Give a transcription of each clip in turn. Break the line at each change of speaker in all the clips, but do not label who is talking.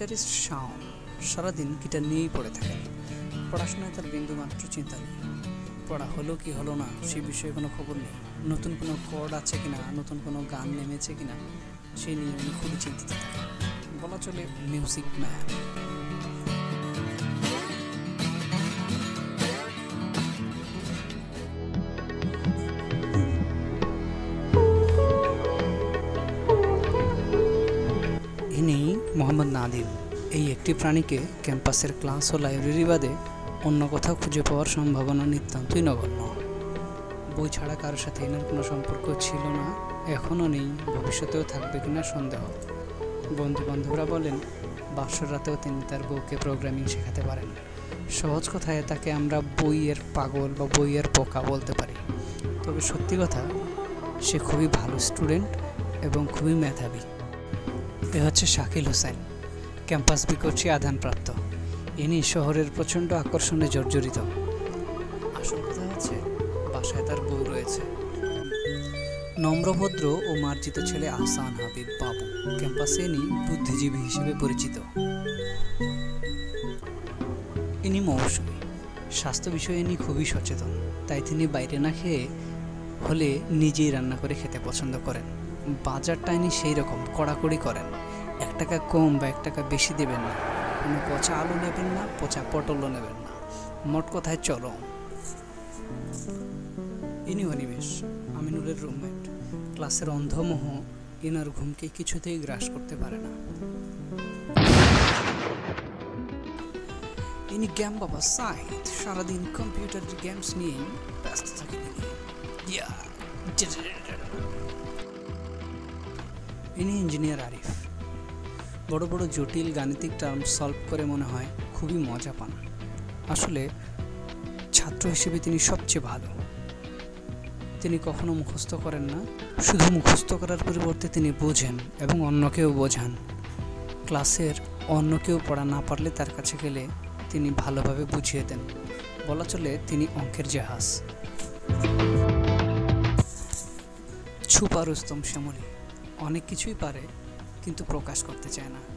Guitarist Shaon সারাদিন guitar নিয়েই পড়ে থাকেন। পড়াশোনায় তার বিন্দুমাত্র চিন্তা নেই। পড়া হলো কি হলো না সে বিষয়ে কোনো খবর নেই। নতুন কোনো কর্ড আছে কিনা, নতুন কোনো গান নেমেছে কিনা সেই নিয়ে উনি খুবই চিন্তিত থাকেন। বলা চলে মিউজিক ম্যান। ইনি মোহাম্মদ নাদিম। এই একটি প্রাণীকে ক্যাম্পাসের ক্লাস ও লাইব্রেরি বাদে অন্য কোথাও খুঁজে পাওয়ার সম্ভাবনা নিতান্তই নগণ্য। বই ছাড়া কারোর সাথে এনার কোনো সম্পর্ক ছিল না, এখনও নেই, ভবিষ্যতেও থাকবে কিনা সন্দেহ। বন্ধু বান্ধবরা বলেন বাসর রাতেও তিনি তার বউকে প্রোগ্রামিং শেখাতে পারেন। সহজ কথায় তাকে আমরা বইয়ের পাগল বা বইয়ের পোকা বলতে পারি। তবে সত্যি কথা, সে খুবই ভালো স্টুডেন্ট এবং খুবই মেধাবী। এ হচ্ছে শাকিল হোসেন, ক্যাম্পাস বিকর্ষী আধানপ্রাপ্ত। ইনি শহরের প্রচণ্ড আকর্ষণে জর্জরিত। আসল কথা হচ্ছে বাসায় তার বউ রয়েছে। নম্রভদ্র ও মার্জিত ছেলে আহসান হাবিব বাবু ক্যাম্পাসে ইনি বুদ্ধিজীবী হিসেবে পরিচিত। ইনি মৌসুমী, স্বাস্থ্য বিষয়ে ইনি খুবই সচেতন। তাই তিনি বাইরে না খেয়ে হলে নিজেই রান্না করে খেতে পছন্দ করেন। বাজারটা ইনি সেই রকম কড়াকড়ি করেন। 1 টাকা কম বা 1 টাকা বেশি দেবেন না, কোনো পচা আলু নেবেন না, পচা পটলও নেবেন না, মোট কথায় চলো। ইনি অনিমেষ, আমিনুলের রুমমেট। ক্লাসের অন্ধমোহ ইনার ঘুমকে কিছুতেই গ্রাস করতে পারে না। ইনি গেম বাবা সাইদ, সারাদিন কম্পিউটার গেমস নিয়ে ব্যস্ত থাকেন। ইনি ইঞ্জিনিয়ার আরিফ। বড় বড় জটিল গাণিতিক টার্ম সলভ করে মনে হয় খুবই মজা পান। আসলে ছাত্র হিসেবে তিনি সবচেয়ে ভালো। তিনি কখনো মুখস্থ করেন না, শুধু মুখস্থ করার পরিবর্তে তিনি বোঝেন এবং অন্যকেও বোঝান। ক্লাসের অন্য কেউ পড়া না পারলে তার কাছে গেলে তিনি ভালোভাবে বুঝিয়ে দেন। বলা চলে তিনি অঙ্কের জাহাজ। ছুপা রুস্তম শ্যামলী অনেক কিছুই পারে, কিন্তু প্রকাশ করতে চায় না।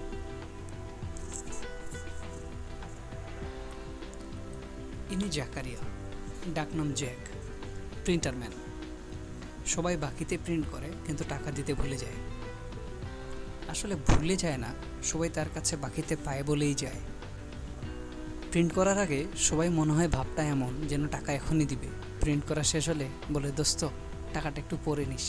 ইনি জাকারিয়া, ডাকনাম জ্যাক, প্রিন্টারম্যান। সবাই বাকিতে প্রিন্ট করে কিন্তু টাকা দিতে ভুলে যায়। আসলে ভুলে যায় না, সবাই তার কাছে বাকিতে পায় বলেই যায়। প্রিন্ট করার আগে সবাই মনে হয় ভাবটা এমন যেন টাকা এখনই দিবে। প্রিন্ট করা শেষ হলে বলে দোস্ত টাকাটা একটু পরে নিস।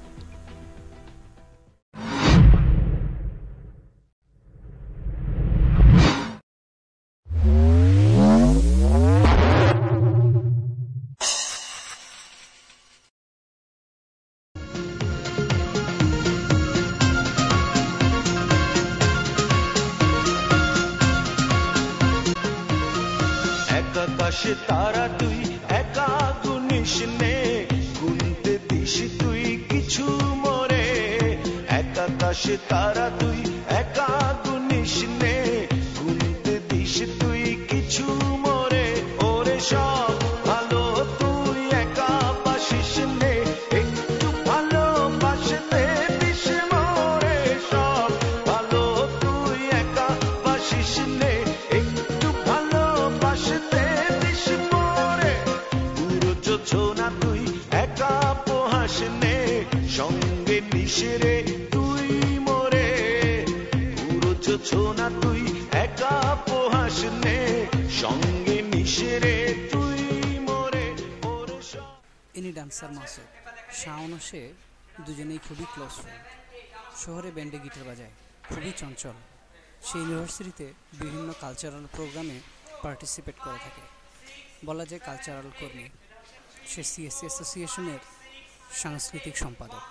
আকাশে তারা তুই একা গুনিস নে, গুনতে দিস তুই কিছু মরে। আকাশে তারা তুই একা গুনিস নে, গুনতে দিস তুই কিছু মরে। ওরে সব ভালো তুই একা বাসিস নে, একটু ভালো বাসতে দিস মরে। সব ভালো তুই একা বাসিস নে, একটু ভালো বাসতে দিস মরে। পুরো যোছনা তুই একা পোহাস নে, সঙ্গে নিশরে তুই মরে। পুরো যোছনা তুই একা পোহাস নে, সঙ্গে নিশরে তুই মরে।
ইনি ডান্সার মাসুদ। শাওন ও সে দুজনেই খুবই ক্লোজ ফ্রেন্ড। শহরে ব্যান্ডে গিটার বাজায়, খুবই চঞ্চল। সে ইউনিভার্সিটিতে বিভিন্ন কালচারাল প্রোগ্রামে পার্টিসিপেট করে থাকে। বলা যায় কালচারাল কর্মী। সে CSE অ্যাসোসিয়েশনের সাংস্কৃতিক সম্পাদক।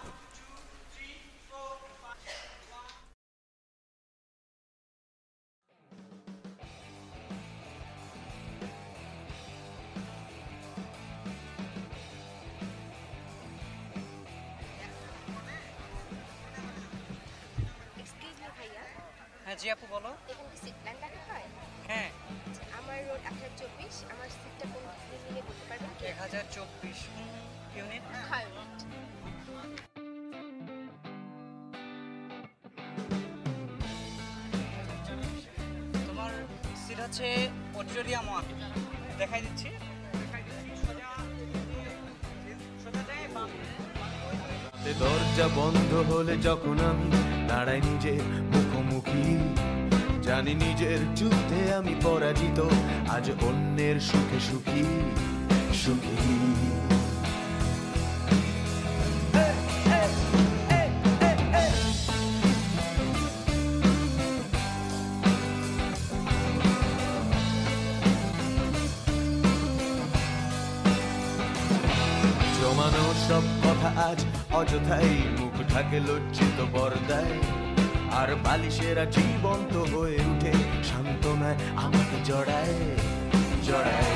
হ্যাঁ জি আপু বলো।
এখানে কি সিট প্ল্যান রাখা হয়?
হ্যাঁ।
আমার রোড 1024, আমার সিটটা কোন বিল্ডিংয়ে বলতে পারবেন কি?
1024 ইউনিট।
হ্যাঁ।
আছে অডিটোরিয়ামও আছে, দেখাই দিচ্ছি।
দরজা বন্ধ হলে যখন আমি দাঁড়াই নিজের মুখোমুখি, জানি নিজের যুদ্ধে আমি পরাজিত, আজ অন্যের সুখে সুখী সুখী। জমানো সব কথা আজ অযথাই মুখ ঢাকে লজ্জিত পর্দায়, আর বালিশেরা জীবন্ত হয়ে উঠে সান্ত্বনায় আমাকে জড়ায় জড়ায়।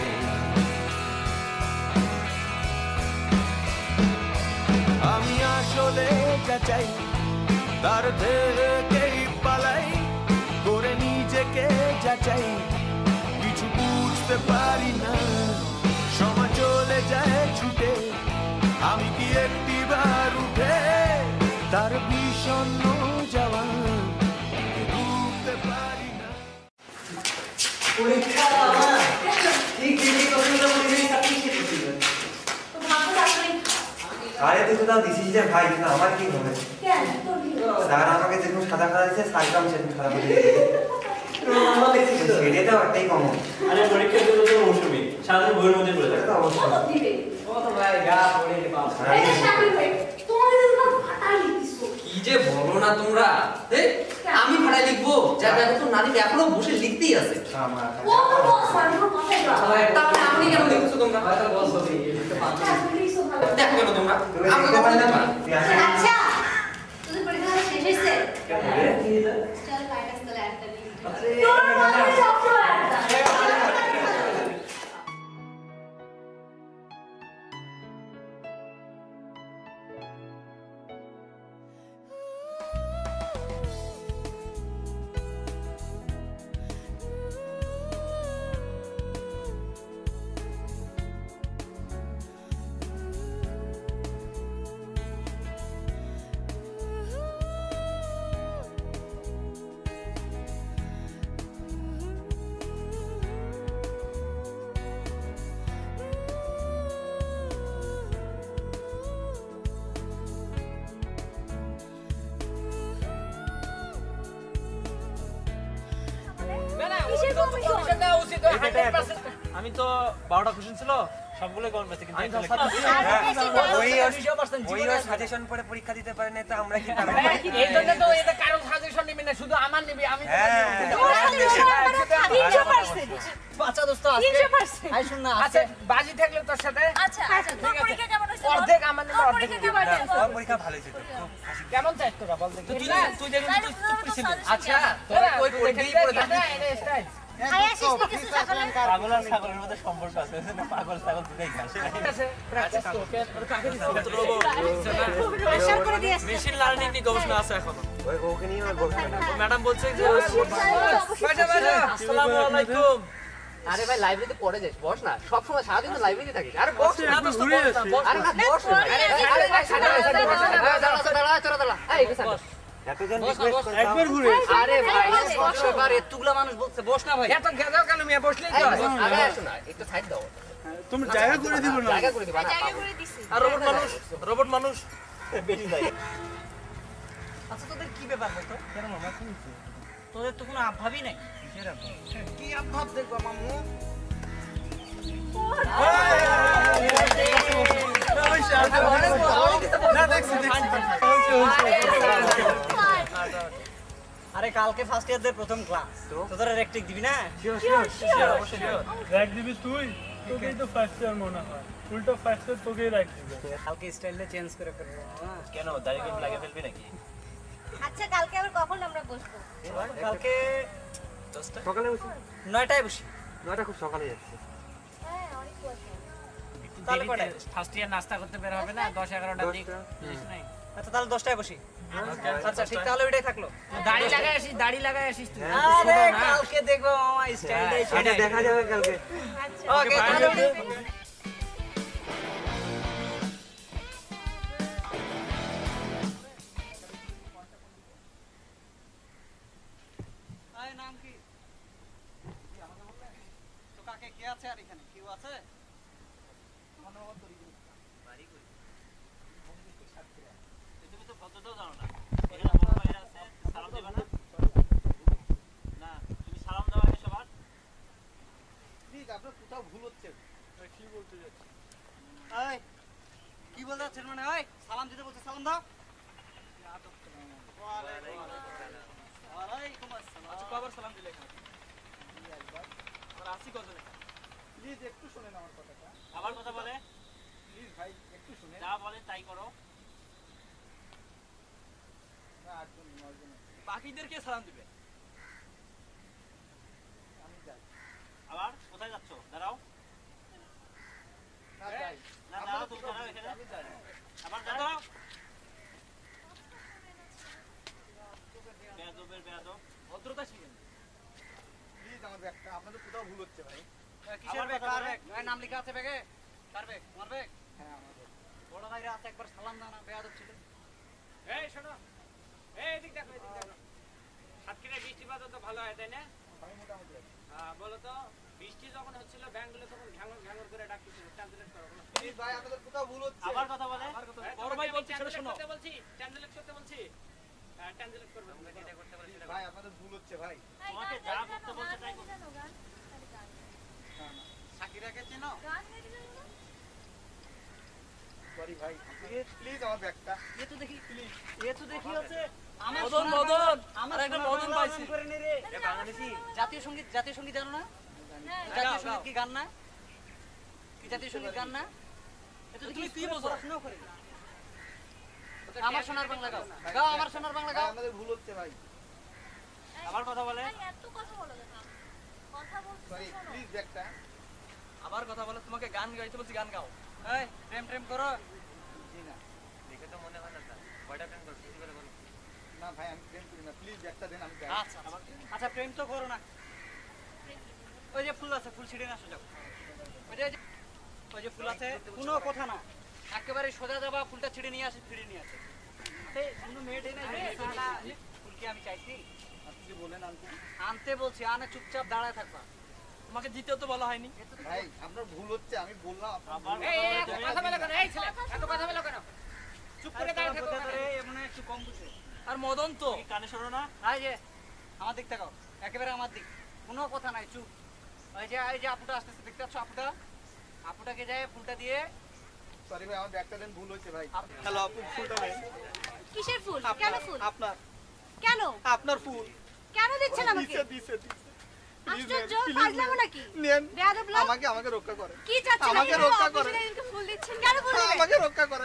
আমি আসলে যা চাই তার থেকেই পালাই, করে নিজেকে যা চাই কিছু বুঝতে পারি না, সময় চলে যায় ছুটে, আমি কি একটিবার উঠে তার বিষণ্ণ যাওয়া রুখতে পারি না।
পরীক্ষা ঠিক
আরে তুই তো তাও দিছিস যে ভাই, কিন্তু আমার কি হবে? স্যার আমাকে যেরকম সাদা খাতা দিচ্ছে, সাইডটাও সেরকম সাদা করে দিয়েছে। সেটাই তো একটাই কম।
আরে পরীক্ষার জন্য তো মৌসুমি সাধারণ বইয়ের মধ্যে পড়ে থাকে।
তো অবশ্যই
ভাই গা পড়ে পাস
কি যে বলো না তোমরা, আমি ভাড়ায় লিখবো যা দেখো তো নারী এখনো বসে লিখতেই আছে। তাহলে আপনি কেন লিখছো তোমরা? দেখো কেন তোমরা? আমরা তো ভাড়ায় লিখবা।
আচ্ছা তোদের পরীক্ষা শেষ হয়েছে? চল ফাইনাল চলে একটা দিন।
আমি তো 12টা কোশ্চেন ছিল সবগুলো কমন পেয়েছি, কিন্তু
ওই সাজেশন পড়ে পরীক্ষা দিতে পারে না, তো আমরা কি পারবো?
এই জন্য তো এটা কারো সাজেশন নিবি না, শুধু আমার নিবি। আমি বাচ্চা দোস্ত আই শুন না, আচ্ছা বাজি থাকলে তোর সাথে। আচ্ছা তোর পরীক্ষা কেমন হইছে? অর্ধেক আমার নিবি, অর্ধেক দিবি।
তোর পরীক্ষা ভালো হয়েছে তো, খুব হাসি।
কেমন চাই তোরা বল দেখি। তুই দেখি তুই চুপ করিস। আচ্ছা তোরা কই পরীক্ষা পড়ে থাকে এটা স্টাইল
পাগল আর ছাগলের মধ্যে সম্পর্ক আছে, পাগল ছাগল দুটোই খায়। মেশিন লার্নিং নিয়ে গবেষণা আছে এখন,
ওকে নিয়ে আমার বলতে
ম্যাডাম বলছে যে আসসালামু আলাইকুম।
আরে ভাই লাইব্রেরিতে পড়ে যাস, বস না, সব সময় সারাদিন তো লাইব্রেরিতে থাকিস। আরে বস না, আরে না বস না, আরে দাঁড়া এই বস।
এতজন রিকোয়েস্ট করে
একবার ঘুরে
আরে ভাই সবার এতগুলা মানুষ বলছে বস না ভাই। এত গেদাও কেন মিয়া, বসলেই তো। আরে আসো না, একটু সাইড দাও।
তুমি জায়গা করে দিব না?
জায়গা করে দিবা না,
জায়গা করে দিছি।
আর রোবট মানুষ বেশি যায়। আচ্ছা তোদের কি ব্যাপার হতো? কেন মামা শুনছি তোদের তো কোনো আভাবই নাই।
কি আভাব দেখবা মামু?
আরে কালকে ফার্স্ট ইয়ারদের প্রথম ক্লাস, তোদের রেকটিক দিবি না?
র‍্যাক দিবি তুই? তোকেই তো ফার্স্ট ইয়ার মনে হয়, উল্টো ফার্স্ট ইয়ার তোকেই র‍্যাক দিবে।
কালকে স্টাইলটা চেঞ্জ করে ফেলবো। কেন দাড়ি কেটে লাগিয়ে ফেলবি নাকি?
আচ্ছা কালকে আবার কখন আমরা বসবো?
কালকে
10টা সকালে বসি,
9টায় বসি।
9টা খুব সকালে যাচ্ছে।
হ্যাঁ অনেক বসবো।
তাহলে ফার্স্ট ইয়ার নাস্তা করতে বের হবে না 10-11টার দিক। আচ্ছা তাহলে 10টায় বসি। আচ্ছা ঠিক, তাহলে ওইটাই থাকলো।
দাড়ি লাগাই আসিস তুই।
আরে কালকে দেখবো মামা স্টাইলটা
এটা দেখা যাবে কালকে।
ওকে তাহলে নাম কি? থাকে কে আছে আর এখানে কেউ আছে? তুমি তো ভদ্রতাও জানো না। এখানে বড় ভাইরা আছে, সালাম দেবে না? না, তুমি সালাম দেওয়া আগে সবার। প্লিজ আপনার কোথাও ভুল হচ্ছে।
কি বলতে যাচ্ছি?
এই কি বলতে যাচ্ছেন মানে? ওই সালাম দিতে বলছে, সালাম দাও। ওয়ালাইকুম আসসালাম।
আচ্ছা কবার সালাম দিলে এখানে? আর আসি কজন এখানে?
প্লিজ একটু শুনেন আমার কথাটা।
আবার কথা বলে?
প্লিজ ভাই একটু শুনেন।
যা বলে তাই করো।
না, 8 জন 9 জন আছে।
বাকিদেরকে সালাম দিবে।
আমি যাই।
আবার কোথায় যাচ্ছ? দাঁড়াও।
না যাই।
না দাঁড়াও, তুমি দাঁড়াও এখানে।
আমি যাই।
আবার দাঁড়াও। বেয়াদবের বেয়াদব, ভদ্রতা শিখেন।
প্লিজ আমার ব্যাগটা, আপনাদের কোথাও ভুল হচ্ছে ভাই।
কিসের ব্যাগ? কার ব্যাগ? ভাই নাম লেখা আছে ব্যাগে? কার ব্যাগ? তোমার ব্যাগ?
হ্যাঁ আমাদের বড় ভাইরা আছে, একবার সালাম দাও না, বেয়াদব ছিল।
এই শোনো, এই এদিক দেখো, এদিক দেখো। সাতক্ষীরায় বৃষ্টিপাত তো ভালো হয় তাই না?
ভাই মোটামুটি আছে।
বলো তো, বৃষ্টি যখন হচ্ছিল ব্যাংকগুলো তখন ঘ্যাঙর ঘ্যাঙর করে ডাকতেছিল, ট্রান্সলেট করো বলো।
প্লিজ ভাই আপনাদের কোথাও ভুল হচ্ছে।
আবার কথা বলে? বড় ভাই বলছি সেটা শোনো। ট্রান্সলেট করতে বলছি। ট্রান্সলেট করবে, তুমি যেটা করতে বলে সেটা করো।
ভাই আপনাদের ভুল হচ্ছে ভাই।
তোমাকে যা করতে বলছে তাই করো।
না না, সাকিরাকে চেনো? সরি ভাই, প্লিজ আমার ব্যাগটা।
এ তো দেখি,
প্লিজ
এ তো দেখি হচ্ছে
আমার
মদন
সোনার
মদন,
বাংলা-
আমার একটা মদন পাইছি।
করে নে রে।
এ বাংলাদেশি
জাতীয় সঙ্গীত জানো না? জাতীয় সঙ্গীত কি গান না? কি জাতীয় সঙ্গীত গান না?
এটা তুমি কি বোঝো?
পড়াশোনাও করে না। আমার সোনার বাংলা গাও। গাও আমার সোনার বাংলা গাও। আমাদের ভুল হচ্ছে ভাই।
আবার কথা বলে?
এত কথা বলো কেন? কথা বলতে
সরি,
শোনো।
প্লিজ ব্যাগটা।
আবার কথা বলে? তোমাকে গান গাইতে বলছি, গান গাও।
এই প্রেম প্রেম করো। জি না।
দেখে তো মনে হয় না তা কয়টা প্ল্যান করছিস বলে বলো।
না ভাই আমি প্রেম করি না, প্লিজ ব্যাগটা দেন, আমি যাই।
আচ্ছা আচ্ছা, প্রেম তো করো না। ওই যে ফুল আছে, ফুল ছিঁড়ে না সোজা। ওই যে ফুল আছে,
কোনো কথা না, একেবারে সোজা যাবা, ফুলটা ছিঁড়ে নিয়ে আসে, ফিরে নিয়ে আসে।
কোনো মেয়েটে নাই।
ফুলকে আমি চাইছি, আপনি যে বলেন আনতে, আনতে বলছি, আনে চুপচাপ দাঁড়ায় থাকবা।
তোমাকে জিতেও তো বলা হয়নি।
ভাই আপনার ভুল হচ্ছে, আমি বললাম
আবার
কথা বলো কেন? এই ছেলে এত কথা বলো কেন? চুপ করে দাঁড়ায় থাকো।
মনে হয় একটু কম বুঝে। আর মদন তো কানে শোনো না।
এই যে আমার দিক তাকাও, একেবারে আমার দিক, কোনো কথা নাই, চুপ। এই যে আপুটা আসতেছে, দেখতে পাচ্ছ আপুটা? আপুটাকে যায় ফুলটা দিয়ে। সরি ভাই, আমার ব্যাগটা দেন, ভুল হয়েছে ভাই।
হ্যালো আপু, ফুলটা নেই।
কিসের ফুল? কেন ফুল?
আপনার
কেন?
আপনার ফুল।
কেন দিচ্ছেন আমাকে?
দিছে।
আশ্চর্য, পাগলামো নাকি?
নেন,
বেয়াদব লোক।
আমাকে রক্ষা করে।
কি চাচ্ছেন?
আমাকে রক্ষা করে।
আপনাকে ফুল দিচ্ছেন কেন? ফুল দিবেন?
আমাকে রক্ষা করেন।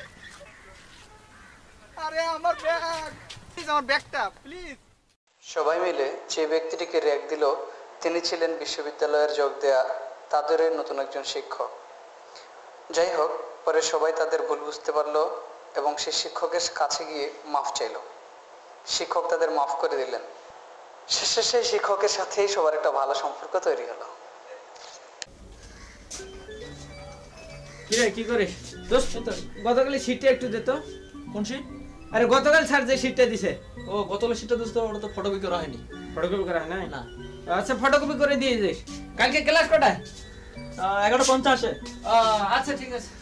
আরে আমার ব্যাগ, প্লিজ আমার ব্যাগটা প্লিজ।
সবাই মিলে যে ব্যক্তিটিকে র্যাগ দিল তিনি ছিলেন বিশ্ববিদ্যালয়ের যোগ দেয়া তাদের নতুন একজন শিক্ষক। যাই হোক, পরে সবাই তাদের ভুল বুঝতে পারলো এবং সেই শিক্ষকের কাছে গিয়ে মাফ চাইল। শিক্ষক তাদের মাফ করে দিলেন। শেষে সেই শিক্ষকের সাথেই সবার একটা ভালো সম্পর্ক তৈরি হলো।
কিরে কি করিস দোস্ত? গতকাল শীটটা একটু দে তো। কোন শীট? আরে গতকাল স্যার যে শীটটা দিছে। ও গতকাল শীটটা দোস্ত, ওটা তো ফটোকপি করা হয়নি। ফটোকপি করা হয় না? আচ্ছা ফটোকপি করে দিয়ে দিস। কালকে ক্লাস কটায়? 11:50-এ। আচ্ছা ঠিক আছে।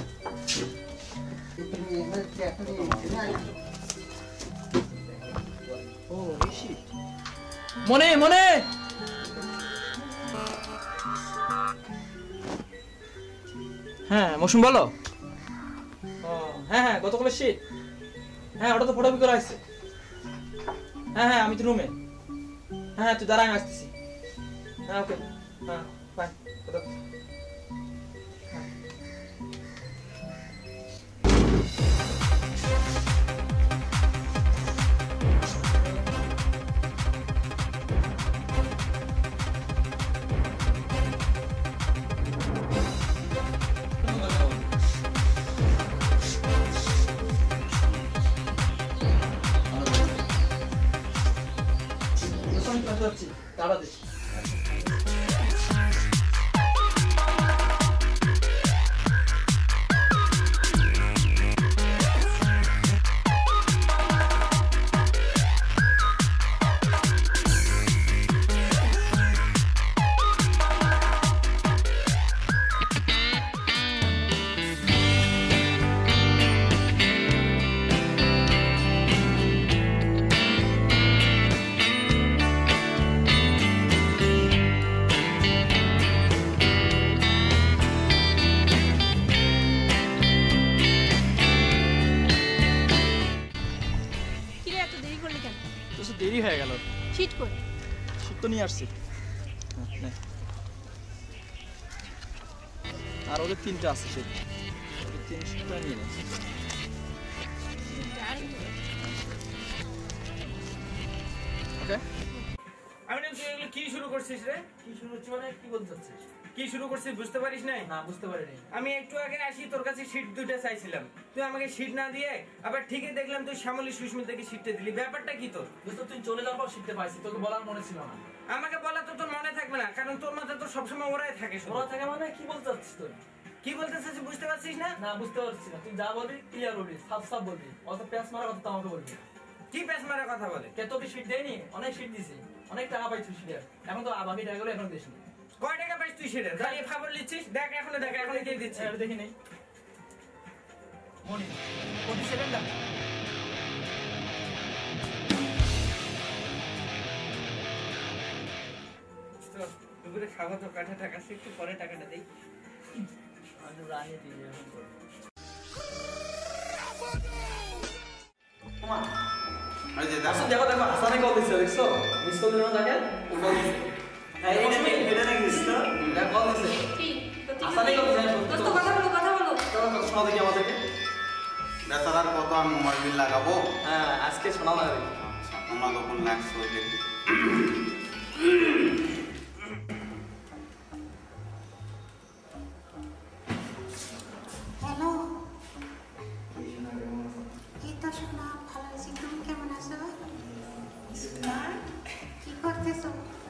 ও শীট মনে হ্যাঁ মৌসুম বলো। হ্যাঁ গতকালের শীট। হ্যাঁ ওটা তো ফটোকপি করা হয়েছে। হ্যাঁ আমি তো রুমে। হ্যাঁ তুই দাঁড়া, আমি আসতেছি। হ্যাঁ ওকে, হ্যাঁ বাই। তাড়া দিস। শীত তো নিয়ে আসছি। আর ওদের 3টা আছে শীত, 3টা নিয়ে নে। ওকে,
আমি না তুই এগুলো কি শুরু করছিস রে?
কি শুরু হচ্ছে মানে কি বলতে চাচ্ছিস?
কি শুরু করছিস বুঝতে পারিস নাই?
না বুঝতে পারিনি।
আমি একটু আগে আসি তোর কাছে শীট 2টা চাইছিলাম, তুই আমাকে শীট না দিয়ে আবার ঠিকই দেখলাম তুই শ্যামলী সুস্মিতাকে শীটটা দিলি, ব্যাপারটা কি তোর?
দোস্ত তুই চলে যাওয়ার পর শিখতে পাইছি, তোকে বলার মনে ছিল না।
আমাকে বলা তো তোর মনে থাকবে না, কারণ তোর মাথায় তো সবসময় ওরাই থাকে।
ওরা থাকে মানে কি বলতে চাচ্ছিস তুই?
কি বলতে চাচ্ছিস বুঝতে পারছিস না?
না বুঝতে পারছি না, তুই যা বলবি ক্লিয়ার বলবি, সাফ সাফ বলবি, অত প্যাঁচ মারা কথা তো আমাকে বলবি।
কি প্যাঁচ মারা কথা বলে?
কে তোকে শীট দেয়নি? অনেক শীট দিছি, অনেক টাকা পাইছি শীটের, এখন তো বাকি টাকাগুলো এখন দিস না।
কয় টাকা পাইছিস তুই শীটের? খালি খবর লিখছিস? দেখ এখনো দেখ, এখনো কে দিচ্ছে?
দেখি নেই মনি প্রতি সেকেন্ড
দুপুরে খাওয়া তো কাঠা টাকা, একটু পরে টাকাটা দেই।
রানি দিয়ে এখন করবো। দেখো দেখো আসানে কল দিচ্ছে, দেখছো মিস কল দিল না? দেখেন কল দিচ্ছে। হ্যাঁ এটা নাকি দিচ্ছে না? এটা কল দিচ্ছে আসানে কল দিচ্ছে।
দোস্ত কথা বলো
চলো শোনা দেখি আমাদেরকে।
বেচারার কত আর মোবাইল বিল লাগাবো?
হ্যাঁ আজকে শোনা লাগবে।
আচ্ছা, তোমরা তখন লাগছো দেখি।
হ্যালো, এই তো শোনা ভালো আছি, তুমি কেমন আছো? কি করতেছো?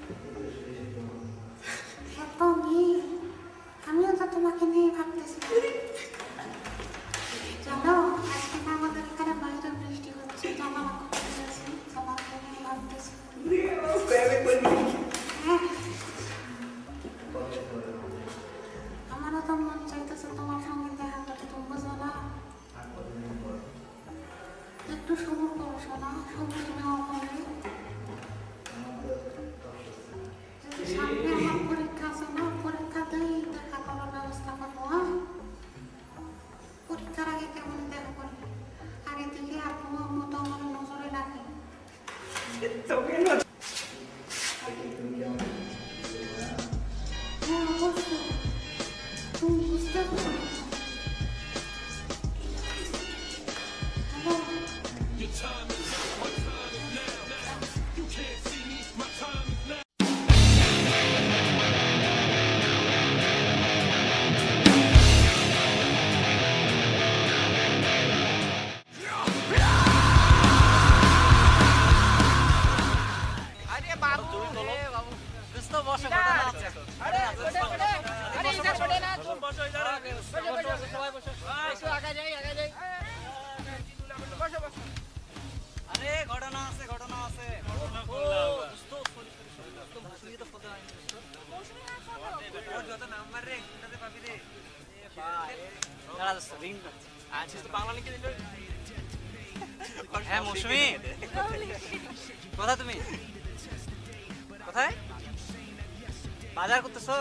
এত মেয়ে, আমিও তো তোমাকে নিয়ে ভাবতেছি। জানো আজকে না আমাদের এখানে বাইরে বৃষ্টি হচ্ছে, জামা করতেছি, তোমাকে নিয়ে ভাবতেছি। হ্যাঁ, আমারও তো মন চাইতেছে তোমার সঙ্গে দেখা করতে, তুমি বুঝো না? একটু সময় করো শোনা, সময় নেওয়া হবে। সামনে আমার পরীক্ষা আছে না, পরীক্ষাতেই দেখা করার ব্যবস্থা করবো। হ্যাঁ, পরীক্ষার আগে কেমন দেখা করবে, আগে থেকে আর তোমার মতো আমার নজরে রাখে। হ্যাঁ অবশ্যই, তুমি বুঝতে পারছো?
হ্যাঁ মৌসুমী, কোথায় তুমি? কোথায় বাজার করতেছো?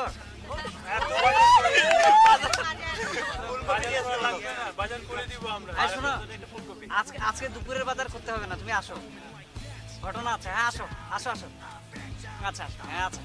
আজকে দুপুরের বাজার করতে হবে না, তুমি আসো, ঘটনা আছে। হ্যাঁ আসো আসো আসো। আচ্ছা হ্যাঁ আচ্ছা।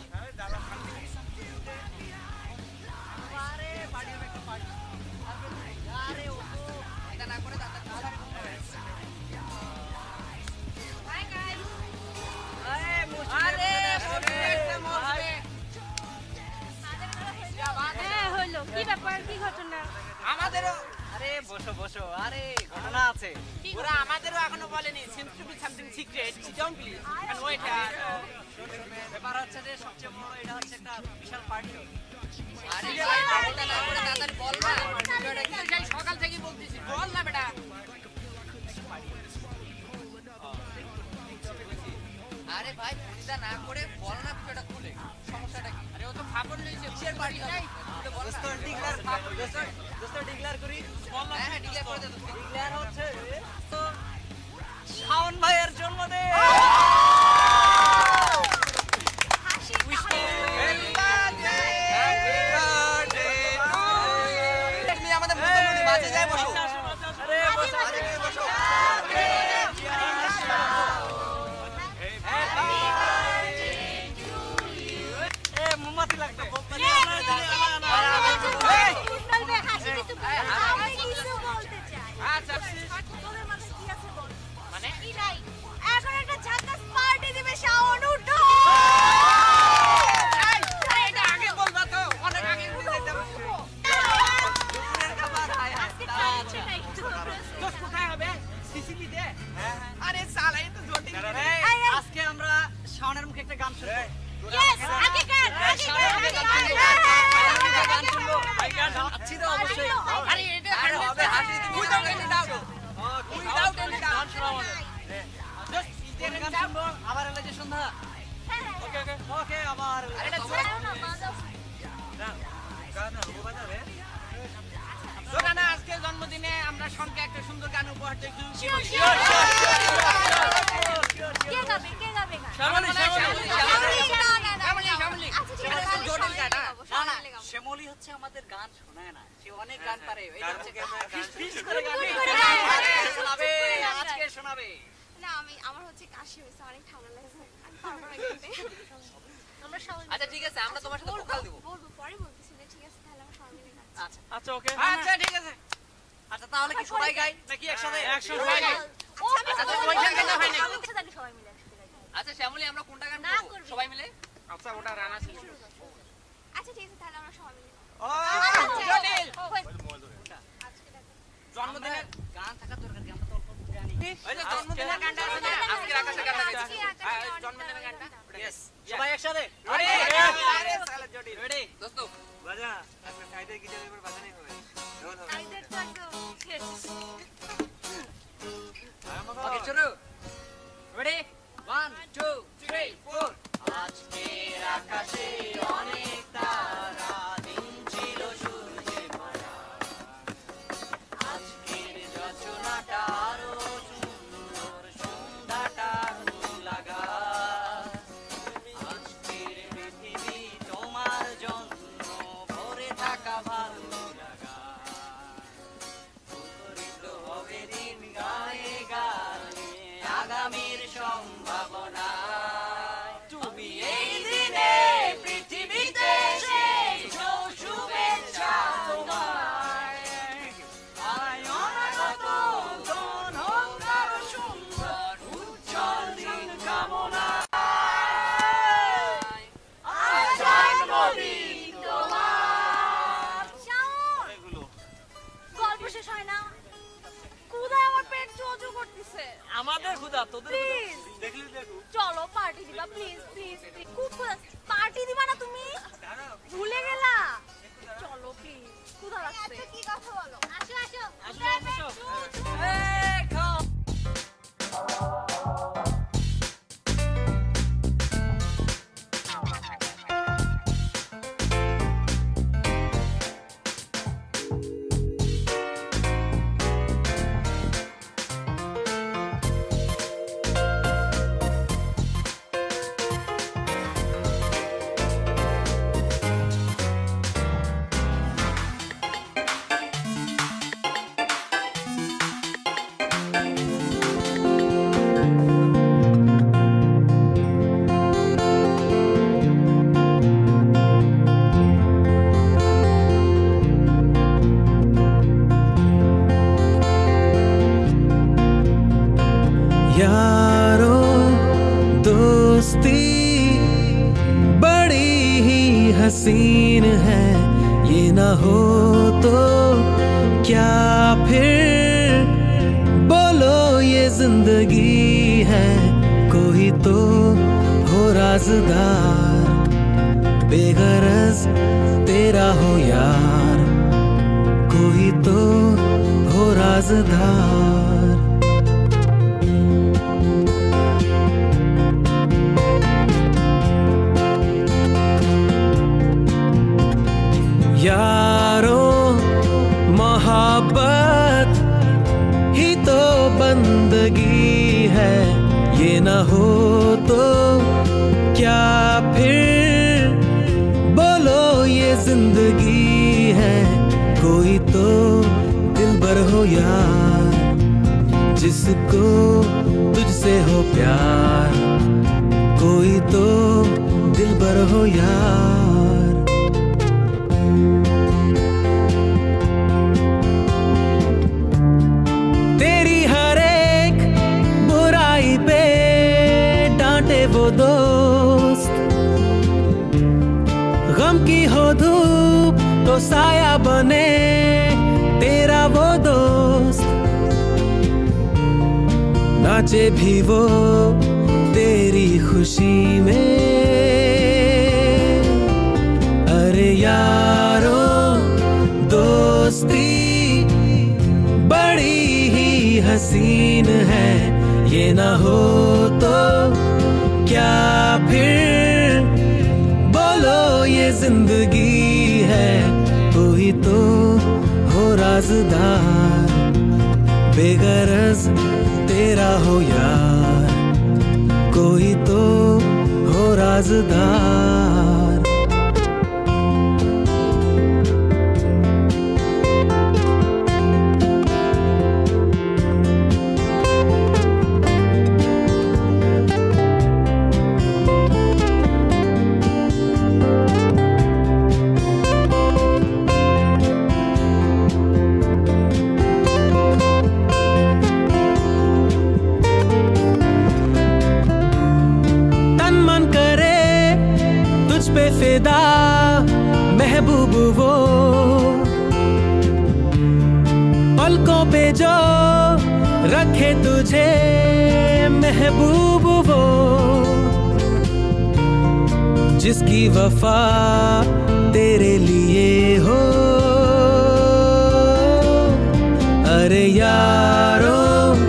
কি ব্যাপার, কি ঘটনা?
আমাদেরও আরে বসো বসো, আরে ঘটনা আছে।
ওরা আমাদেরও এখনো বলেনি, seems to be something secret. Sit down please and wait.
ব্যাপার হচ্ছে যে সবচেয়ে বড় এটা হচ্ছে একটা বিশাল পার্টি।
আরে ভাই পাগলটা না করে তাড়াতাড়ি বল না, ভিডিওটা কি যাই সকাল থেকেই বলতেছি, বল না বেটা। আরে ভাই চিন্তা না করে বল না, ভিডিওটা খুলে সমস্যাটা কি? আরে ও তো ফাপড় লইছে, কিসের পার্টি নাই?
দোস্ত ডিক্লেয়ার করি।
হ্যাঁ ডিক্লেয়ার করে দে।
ডিক্লেয়ার হচ্ছে তো শাওন ভাইয়ের জন্মদিন।
আমাদের মুখোমুখি বাজে যায়, বসো।
Happy birthday আমাকে একটা গান শুনবো।
ইয়েস আগে গান
গান শুনবো। আই গান আছি তো অবশ্যই। আরে এটা হবে হাসি তুমি দাও গান শোনাও আমাদের। জাস্ট ইন্ডিয়ান গান শুনবো আবার এলে যে সন্ধ্যা। ওকে ওকে ওকে আবার এটা গান ও বাজাবে। দোকানে আজকে জন্মদিনে আমরা শনকে একটা সুন্দর গান উপহার দিয়েছি।
কে গাবে
শ্যামলী হচ্ছে আমাদের গান শোনায় না, সে অনেক গান পারে, আজকে শোনাবে
না। আমার হচ্ছে কাশি হয়েছে, অনেক ঠান্ডা লাগছে।
আমরা সবাই
আচ্ছা ঠিক আছে, আমরা তোমার সাথে ভোকাল দেব।
বলবো পরে বলতেছি না, ঠিক আছে? তাহলে আমরা সবাই মিলে গাচ্ছি।
আচ্ছা আচ্ছা ওকে
আচ্ছা ঠিক আছে। আচ্ছা তাহলে কি সবাই গাই নাকি একসাথে?
সবাই গাই।
সবাই মিলে
আচ্ছা শ্যামলী আমরা কোনটা গান করব সবাই মিলে?
আচ্ছা ওটা রানা ছিল।
আচ্ছা ঠিক আছে, তাহলে আমরা সবাই মিলে
জন্মদিনের গান থাকা দরকার কি? আমরা তো অল্প জানি। ওই যে জন্মদিনের গানটা আছে না, আজকের আকাশের গানটা গাইছি। জন্মদিনের গানটা यस
সবাই একসাথে
রেডি
আরে সালা জটিল
রেডি দোস্ত
বাজা আজকে সাইদের গিটারের উপর বাজানোই হবে।
সাইদের তো একদম শেষ।
ওকে শুরু রেডি 1 2 3 4 আজকের আকাশে অনেক তারা দিন ছিল সূর্যে ভরা আজকের রচনাটা আরো সুন্দর সন্ধ্যাটা লাগা আজকের পৃথিবী তোমার জন্য ভরে থাকা ভালো লাগা মুখরিত হবে দিন গায়ে গানে আগামীর সম্ভাবনা তুমি এই দিনে পৃথিবীতে এসেছো শুভেচ্ছা তোমায় আয় অনাগত গণ হোক আরো সুন্দর উজ্জ্বল দিন কামনায় আজ জন্মদিন তোমার।
গল্প শেষ হয় না, ক্ষুধায় আমার পেট চোচো করতেছে।
আমাদের ক্ষুধা তোদের
প্লিজ
দেখলি দেখো
চলো পার্টি দিবা, প্লিজ প্লিজ খুব পার্টি দিবা না তুমি? ভুলে গেলা? চলো প্লিজ, ক্ষুধা লাগছে।
কি কথা বলো?
আসো আসো
এই খাও
यारो दोस्ती बड़ी ही हसीन है, ये ना हो तो क्या फिर बोलो ये जिंदगी है। कोई तो हो राज़दार, बेगरज तेरा हो यार, कोई तो हो राज़दार। यारो मोहब्बत ही तो बंदगी है, ये न हो तो क्या फिर बोलो ये जिंदगी है। कोई तो दिलबर हो यार, जिसको तुझसे हो प्यार, कोई तो दिलबर हो यार। तेरी हर एक बुराई पे डांटे वो दोस्त, गम की हो धूप तो साया बने तेरा वो दोस्त, नाचे भी वो तेरी
तेरी खुशी में। अरे यारो दोस्ती बड़ी ही हसीन है, ये ना हो तो क्या फिर बोलो ये जिंदगी है। कोई तो हो राज़दार, बेगरज तेरा हो यार, कोई तो हो राज़दार। फिदा महबूब वो पलकों पे जो रखे तुझे महबूब वो, जिसकी वफा तेरे लिए हो। अरे यारो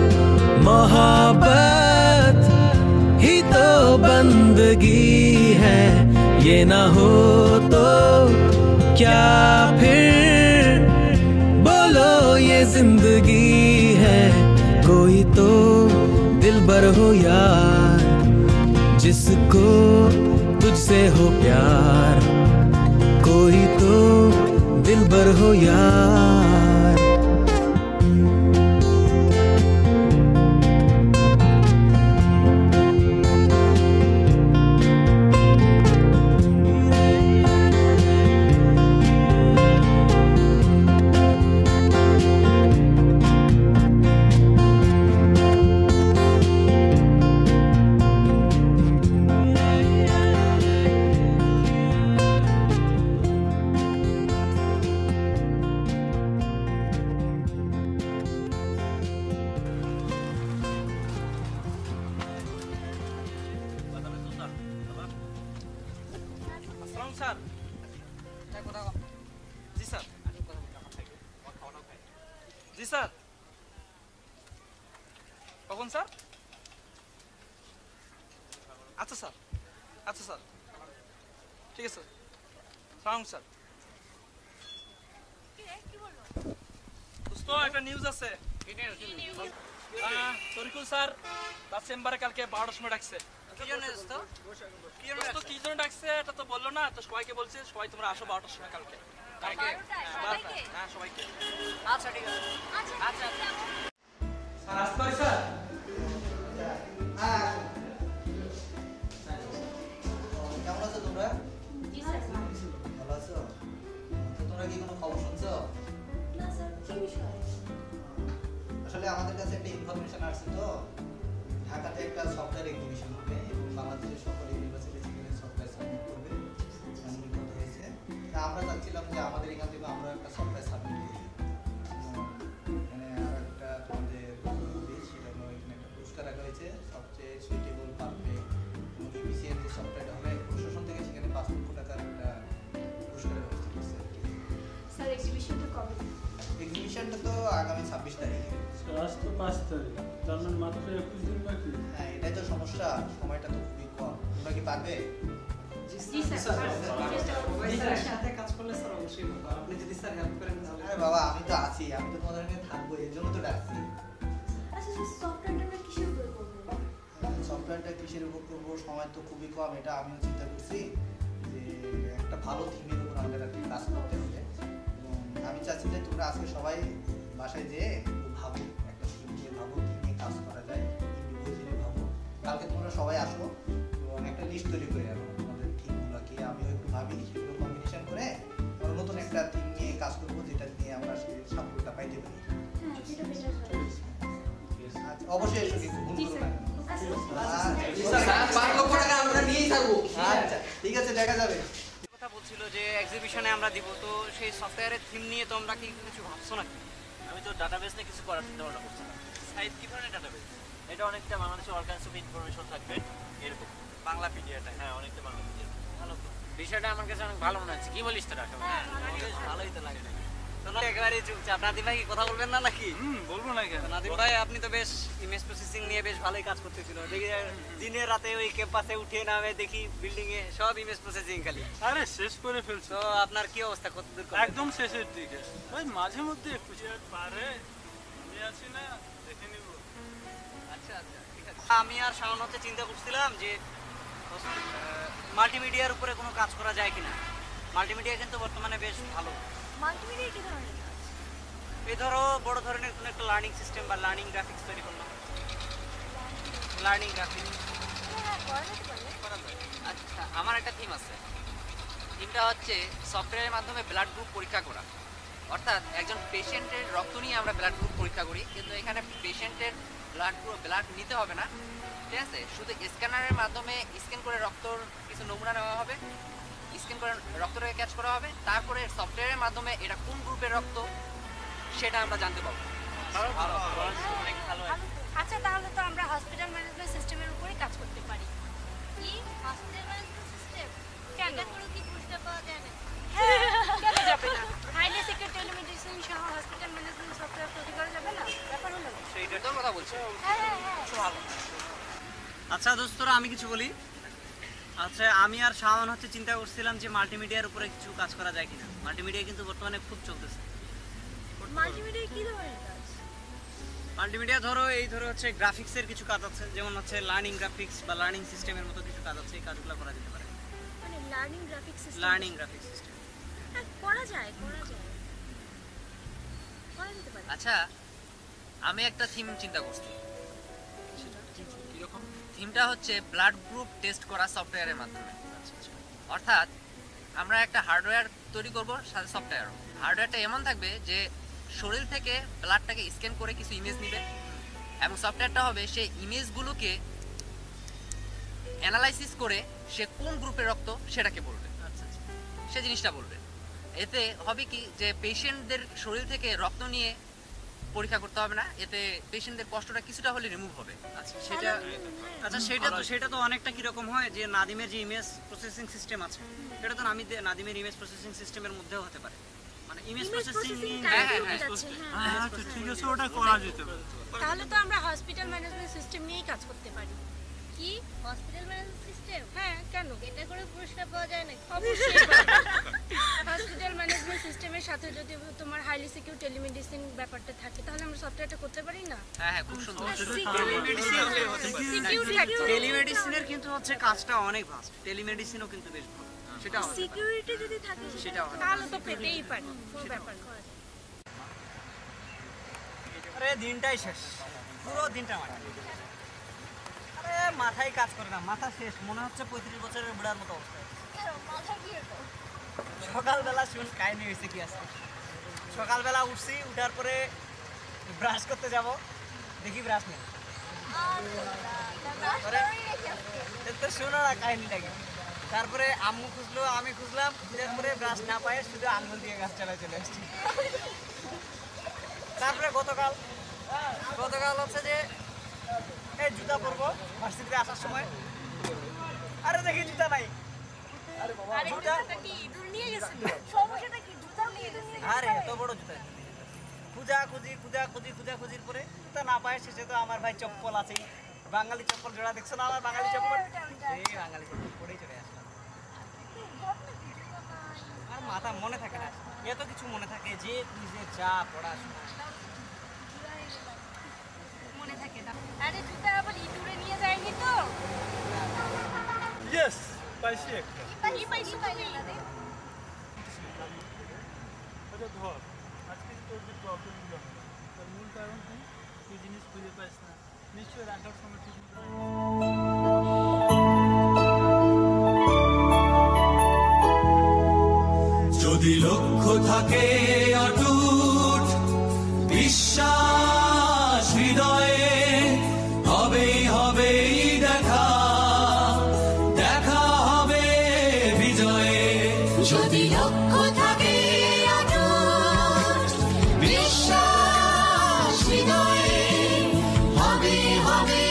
मोहब्बत ही तो बंदगी है, ये ना हो तो क्या फिर बोलो ये जिंदगी है। कोई तो दिलबर हो यार, जिसको तुझसे हो प्यार, कोई तो दिलबर हो यार।
চেম্বারে কালকে 12টার সময় ডাকছে। কি জন্য ডাকছে এটা তো বললো না, তো সবাইকে বলছে সবাই তোমরা আসো 12টার সময় কালকে। হ্যাঁ সবাইকে। আচ্ছা ঠিক আছে। আচ্ছা স্যার আসতে পারি স্যার?
হ্যাঁ কেমন আছো তোমরা?
জি স্যার।
ভালো আছো? তো তোমরা কি কোনো খবর শুনছো?
না স্যার, কি বিষয়?
আসলে আমাদের কাছে একটা ইনফরমেশন আসছে তো, ঢাকাতে একটা সফটওয়্যার এক্সিবিশন হবে এবং বাংলাদেশের সকল ইউনিভার্সিটি সেখানে সফটওয়্যার সাবমিট করবে, এমন কথা হয়েছে। তা আমরা চাচ্ছিলাম যে আমাদের এখান থেকে আমরা একটা সফটওয়্যার সাবমিট করি। এখানে আর একটা তোমাদের সেটা হলো এখানে একটা পুরস্কার রাখা হয়েছে, সবচেয়ে সুইটেবল পারফেক্ট এবং ইফিসিয়েন্ট যে সফটওয়্যারটা হবে প্রশাসন থেকে সেখানে 5 লক্ষ টাকার একটা পুরস্কারের ব্যবস্থা করছে।
স্যার এক্সিবিশনটা কবে?
এক্সিবিশনটা তো আগামী 26 তারিখে।
আজ তো 5 তারিখ, তার মানে মাত্র 21 দিন বাকি।
হ্যাঁ এটাই তো সমস্যা, সময়টা তো খুবই কম। তোমরা কি পারবে?
জি স্যার। স্যারের সাথে কাজ করলে স্যার অবশ্যই ভালো। আপনি যদি স্যার হেল্প করেন তাহলে।
আরে বাবা আমি তো আছি, আমি তো তোমাদের নিয়ে থাকবো, এর জন্য তো ডাকছি।
আচ্ছা স্যার সফটওয়্যারটা কিসের উপর করব?
সফটওয়্যারটা কিসের উপর করবো, সময় তো খুবই কম। এটা আমিও চিন্তা করছি যে একটা ভালো থিমের উপর আমাদের একটা কাজ করতে হবে এবং আমি চাচ্ছি যে তোমরা আজকে সবাই বাসায় যেয়ে ভাবো, একটা থিম নিয়ে ভাবো, কি নিয়ে কাজ করা যায়, ইন্ডিভিজুয়ালি ভাবো। কালকে তোমরা সবাই আসো এবং একটা লিস্ট তৈরি করে আনো আমাদের থিমগুলোকে। আমিও একটু ভাবি, সেগুলো কম্বিনেশন করে আমরা নতুন একটা থিম নিয়ে কাজ করবো, যেটা নিয়ে আমরা সাফল্যতা পাইতে পারি। আচ্ছা অবশ্যই এসো, কিন্তু ভুল করো না। আচ্ছা ঠিক আছে, দেখা যাবে।
কথা বলছিল যে এক্সিবিশনে আমরা দিব, তো সেই সফটওয়্যারের থিম নিয়ে তো আমরা কি কিছু ভাবছো নাকি?
আমি তো ডাটাবেস নিয়ে কিছু করার চিন্তা ভাবনা করছিলাম। সাইট কি ধরনের ডাটাবেস? এটা অনেকটা বাংলাদেশের অল কাইন্ডস অফ ইনফরমেশন থাকবে এরকম
বাংলা পিডিএটা।
হ্যাঁ অনেকটা বাংলা পিডিএ। ভালো তো
বিষয়টা আমার কাছে অনেক ভালো মনে হচ্ছে। কি বলিস তোরা?
হ্যাঁ বেশ ভালোই তো লাগে।
তোরা একেবারেই চুপচাপ। নাদিম ভাই কি কথা বলবেন না নাকি?
বলবো না কেন?
নাদিম ভাই আপনি তো বেশ ইমেজ প্রসেসিং নিয়ে বেশ ভালোই কাজ করতেছিল। দেখি দিনে রাতে ওই ক্যাম্পাসে উঠে নামে দেখি বিল্ডিং এ সব ইমেজ প্রসেসিং খালি।
আরে শেষ করে ফেলছো।
তো আপনার কি অবস্থা, কতদূর?
একদম শেষের দিকে ভাই, মাঝে মধ্যে একটু পারে আমি আছি না, দেখে নিব।
আচ্ছা আচ্ছা ঠিক আছে। আমি আর শাওন হচ্ছে চিন্তা করছিলাম যে মাল্টিমিডিয়ার উপরে কোনো কাজ করা যায় কিনা। মাল্টিমিডিয়া কিন্তু বর্তমানে বেশ ভালো।
মাল্টিমিডিয়া কি ধরনের কাজ?
এই ধরো বড় ধরনের কোনো একটা লার্নিং সিস্টেম বা লার্নিং গ্রাফিক্স তৈরি করলাম। লার্নিং গ্রাফিক্স
আচ্ছা, আমার একটা থিম আছে। থিমটা হচ্ছে সফটওয়্যারের মাধ্যমে ব্লাড গ্রুপ পরীক্ষা করা। অর্থাৎ একজন পেশেন্টের রক্ত নিয়ে আমরা ব্লাড গ্রুপ পরীক্ষা করি, কিন্তু এখানে পেশেন্টের ব্লাড নিতে হবে না, ঠিক আছে? শুধু স্ক্যানারের মাধ্যমে স্ক্যান করে রক্তর কিছু নমুনা নেওয়া হবে, স্ক্যান করে রক্তটাকে ক্যাচ করা হবে, তারপরে সফটওয়্যারের মাধ্যমে এটা কোন গ্রুপের রক্ত সেটা আমরা জানতে পারবো।
আচ্ছা, তাহলে তো আমরা হসপিটাল ম্যানেজমেন্ট সিস্টেমের উপরে কাজ করতে পারি। কি হসপিটাল ম্যানেজমেন্ট সিস্টেম? কেন করে কি পুরস্কার পাওয়া যায় না? কেন যাবে না? হাইলি সিকিউর টেলিমেডিসিন সহ হসপিটাল ম্যানেজমেন্ট সফটওয়্যার তৈরি করা যাবে না? ব্যাপার হলো
সেইটার তো কথা বলছি।
আচ্ছা দোস্তরা, আমি কিছু বলি। আচ্ছা, আমি আর শাওন হচ্ছে চিন্তা করছিলাম যে মাল্টিমিডিয়ার উপরে কিছু কাজ করা যায় কিনা। মাল্টিমিডিয়া কিন্তু বর্তমানে খুব চলতেছে।
মাল্টিমিডিয়া কি ধরনের কাজ?
মাল্টিমিডিয়া ধরো এই ধরো হচ্ছে গ্রাফিক্সের কিছু কাজ আছে, যেমন হচ্ছে লার্নিং গ্রাফিক্স বা লার্নিং সিস্টেমের মতো কিছু কাজ আছে। এই কাজগুলো করা যেতে পারে।
মানে learning graphics system?
Learning graphics system
করা যায়, করা যেতে পারে।
আচ্ছা, আমি একটা থিম চিন্তা করছি। কিরকম? থিমটা হচ্ছে ব্লাড গ্রুপ টেস্ট করা সফটওয়্যারের মাধ্যমে। অর্থাৎ আমরা একটা হার্ডওয়্যার তৈরি করব, সাথে সফটওয়্যার। হার্ডওয়্যারটা এমন থাকবে যে শরীর থেকে ব্লাডটাকে স্ক্যান করে কিছু ইমেজ নেবে, এবং সফটওয়্যারটা হবে সেই ইমেজগুলোকে অ্যানালাইসিস করে সে কোন গ্রুপের রক্ত সেটাকে বলবে। সে জিনিসটা বলবে। এতে হবে কি যে পেশেন্টদের শরীর থেকে রক্ত নিয়ে পরীক্ষা করতে হবে না, এতে পেশেন্টদের কষ্টটা কিছুটা হলে রিমুভ হবে।
সেটা তো অনেকটা কিরকম হয় যে নাদিমের যে ইমেজ প্রসেসিং সিস্টেম আছে, এটা তো নাদিমের ইমেজ প্রসেসিং সিস্টেমের মধ্যেও হতে পারে। মানে ইমেজ প্রসেসিং।
আচ্ছা ঠিক আছে, ওটা করা যেতে পারে।
তাহলে তো আমরা হসপিটাল ম্যানেজমেন্ট সিস্টেম নিয়েই কাজ করতে পারি। কি হসপিটাল ম্যানেজমেন্ট সিস্টেম? হ্যাঁ, কেন? এটা করে পুরস্কার পাওয়া যায় নাকি? অবশ্যই। হসপিটাল ম্যানেজমেন্ট সিস্টেমের সাথে যদি তোমার হাইলি সিকিউর টেলিমেডিসিন ব্যাপারটা থাকে, তাহলে আমরা সফটওয়্যারটা করতে পারি না?
হ্যাঁ হ্যাঁ, খুব সুন্দর।
টেলিমেডিসিনের কিন্তু হচ্ছে কাজটা অনেক ভাস্ট। টেলিমেডিসিনও কিন্তু বেশ ভালো। সেটা
সিকিউরিটি যদি থাকে
সেটা
তাহলে তো পেতেই পারি, কোনো ব্যাপার করা যায়।
আরে দিনটাই শেষ, পুরো দিনটা আমার। আরে মাথায় কাজ করে না, মাথা শেষ। মনে হচ্ছে 35 বছরের বুড়ার মতো অবস্থা। সকালবেলা শুন কাহিনী হয়েছে কি আজকে। সকালবেলা উঠছি, উঠার পরে ব্রাশ করতে যাব, দেখি ব্রাশ নেই। শোনো না কাহিনীটাকে। তারপরে আম্মু খুঁজলো, আমি খুঁজলাম, খুঁজার পরে ব্রাশ না পাই, শুধু আঙুল দিয়ে গাছ চালায় চলে আসছি। তারপরে গতকাল হচ্ছে যে এই জুতা পরবো ভার্সিটিতে আসার সময়, আরে দেখি জুতা নাই। আরে এত বড় জুতা খুঁজাখুঁজির পরে জুতা না পায়, শেষে তো আমার ভাই চপ্পল আছেই, বাঙালি চপ্পল জোড়া। দেখছো না আমার বাঙালি চপ্পল? এই বাঙালি চপ্পল পরেই চলে আসলাম। আর মাথা মনে থাকে না, এত কিছু মনে থাকে যে নিজে যা পড়াশোনা
মনে থাকে না। আরে জুতা আবার ইঁদুরে নিয়ে যায়নি তো?
ইয়েস, পাইছি একটা।
পাইছি না রে।
আচ্ছা ধর, আজকে তোর যে প্রবলেমগুলো হলো, তার মূল কারণ কি? তুই জিনিস খুঁজে পাইস না, নিশ্চয়ই রাখার সময় ঠিক মতো।
যদি লক্ষ্য থাকে অটুট বিশ্বাস হৃদয়ে, হবেই দেখা হবে বিজয়ে।
যদি লক্ষ্য থাকে অটুট বিশ্বাস হৃদয়ে, হবে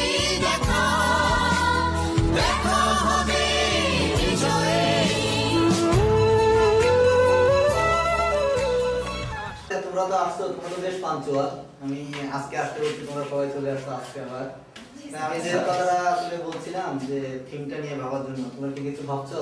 আসছো, তোমরা তো বেশ পাঞ্চুয়াল। আমি আজকে আসতে বলছি, তোমরা সবাই চলে আসছো আজকে আবার। আমি যে কথাটা আসলে বলছিলাম যে থিমটা নিয়ে ভাবার জন্য, তোমরা কি কিছু ভাবছো?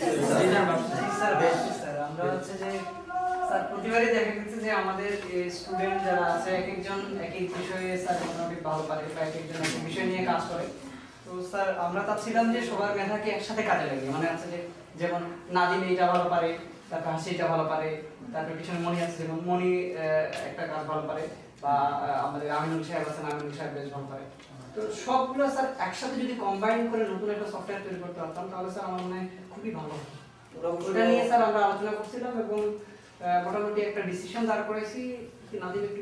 আমরা হচ্ছে যে স্যার প্রতিবারই দেখা গেছে যে আমাদের স্টুডেন্ট যারা আছে এক একজন এক এক বিষয়ে স্যার মোটামুটি ভালো পারে বা এক একজন এক এক বিষয় নিয়ে কাজ করে। তো স্যার আমরা চাচ্ছিলাম যে সবার মেধাকে একসাথে কাজে লাগিয়ে, মানে আছে যে যেমন নাদিম এইটা ভালো পারে, তারপর হাসি এটা ভালো পারে, তারপর পিছনে মনি আছে যেমন মনি একটা কাজ ভালো পারে, বা আমাদের আমিনুল সাহেব আছেন, আমিনুল সাহেব বেশ ভালো পারে। তো সবগুলো স্যার একসাথে যদি কম্বাইন করে নতুন একটা সফটওয়্যার তৈরি করতে পারতাম তাহলে স্যার আমার মনে হয় খুবই ভালো হতো। ওটা নিয়ে স্যার আমরা আলোচনা করছিলাম এবং মোটামুটি একটা ডিসিশন দাঁড় করেছি। নাদিম একটু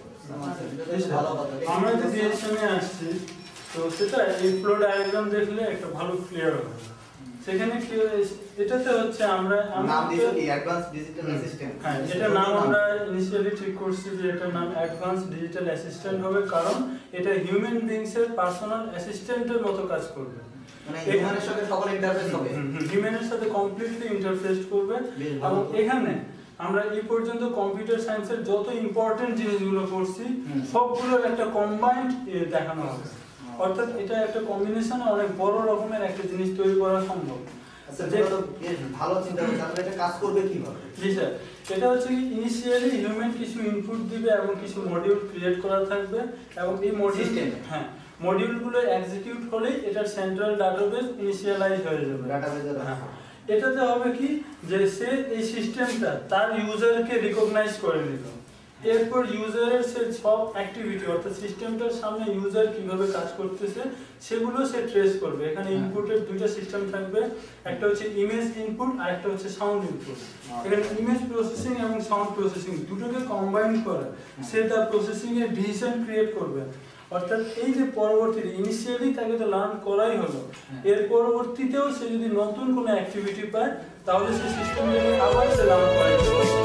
আমরা যে ডিসিশনে আসছি, তো সেটা এই ফ্লো ডায়াগ্রাম দেখলে একটা ভালো ক্লিয়ার হবে। সেখানে কি এটাতে হচ্ছে আমরা
নাম দিয়েছি কি অ্যাডভান্স ডিজিটাল অ্যাসিস্ট্যান্ট।
হ্যাঁ, এটা নাম আমরা ইনিশিয়ালি ঠিক করছি যে এটার নাম অ্যাডভান্স ডিজিটাল অ্যাসিস্ট্যান্ট হবে, কারণ এটা হিউম্যান বিংস এর পার্সোনাল অ্যাসিস্ট্যান্টের মতো কাজ করবে।
মানে হিউম্যানের সাথে সকল ইন্টারফেস হবে,
হিউম্যানের সাথে কমপ্লিটলি ইন্টারফেস করবে। এবং এখানে আমরা এই পর্যন্ত কম্পিউটার সায়েন্সের যত ইম্পর্টেন্ট জিনিসগুলো পড়ছি সবগুলোর একটা কম্বাইন্ড দেখানো হবে। অর্থাৎ এটা একটা কম্বিনেশনে অনেক বড় রকমের একটা জিনিস তৈরি করা সম্ভব।
ভালো চিন্তা করতে তাহলে এটা কাজ করবে কিভাবে?
জি স্যার, এটা হচ্ছে কি ইনিশিয়ালি হিউম্যান কিছু ইনপুট দিবে এবং কিছু মডিউল ক্রিয়েট করা থাকবে, এবং এই মডিউল মডিউলগুলো এক্সিকিউট হলেই এটার সেন্ট্রাল ডাটাবেস ইনিশিয়ালাইজ হয়ে যাবে। এটাতে হবে কি যে সে এই সিস্টেমটা তার ইউজারকে রিকগনাইজ করে নিল, এরপর ইউজারের সে সব অ্যাক্টিভিটি অর্থাৎ সিস্টেমটার সামনে ইউজার কিভাবে কাজ করতেছে সেগুলো সে ট্রেস করবে। এখানে ইনপুটের দুইটা সিস্টেম থাকবে, একটা হচ্ছে ইমেজ ইনপুট আর একটা হচ্ছে সাউন্ড ইনপুট। এখানে ইমেজ প্রসেসিং এবং সাউন্ড প্রসেসিং দুটোকে কম্বাইন করে সে তার প্রসেসিং এর ডিসিশন ক্রিয়েট করবে। অর্থাৎ এই যে পরবর্তীতে ইনিশিয়ালি তাকে তো লার্ন করাই হলো, এর পরবর্তীতেও সে যদি নতুন কোনো অ্যাক্টিভিটি পায় তাহলে সে সিস্টেমটাকে আবার সে লার্ন করাইতে পারবে।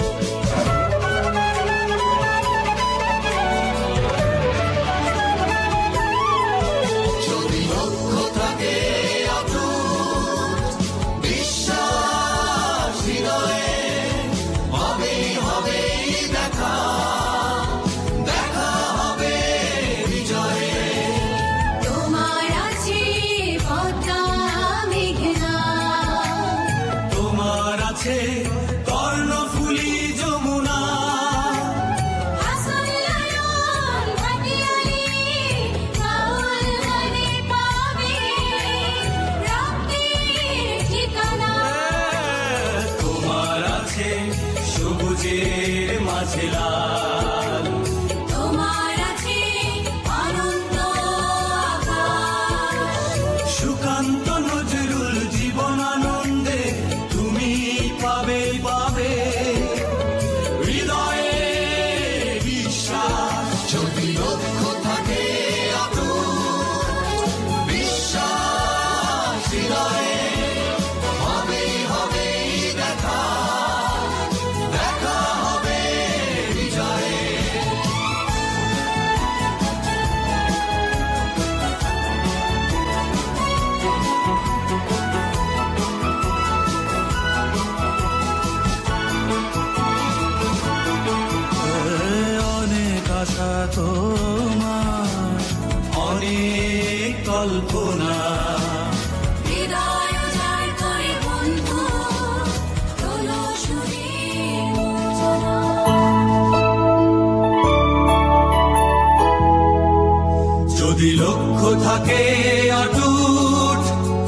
যদি লক্ষ্য থাকে অটুট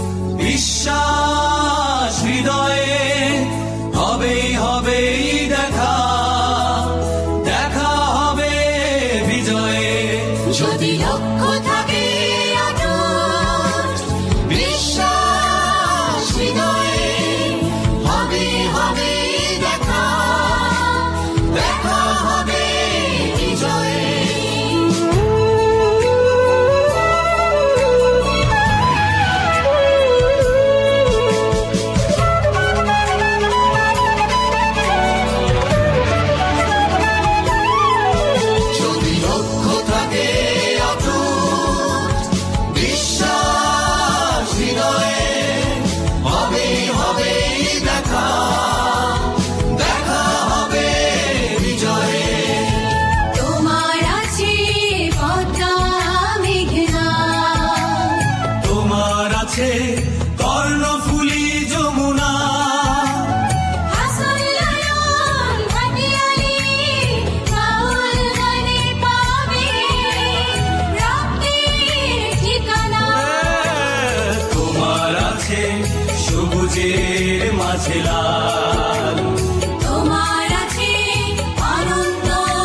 বিশ্বাস হৃদয়ে, হবেই হবেই দেখা, দেখা হবে বিজয়ে।
যদি লক্ষ্য থাকে অটুট বিশ্বাস হৃদয়ে, হবেই হবেই দেখা, দেখা হবে বিজয়ে।
বুকের মাঝে লাল
তোমার আছে অনন্ত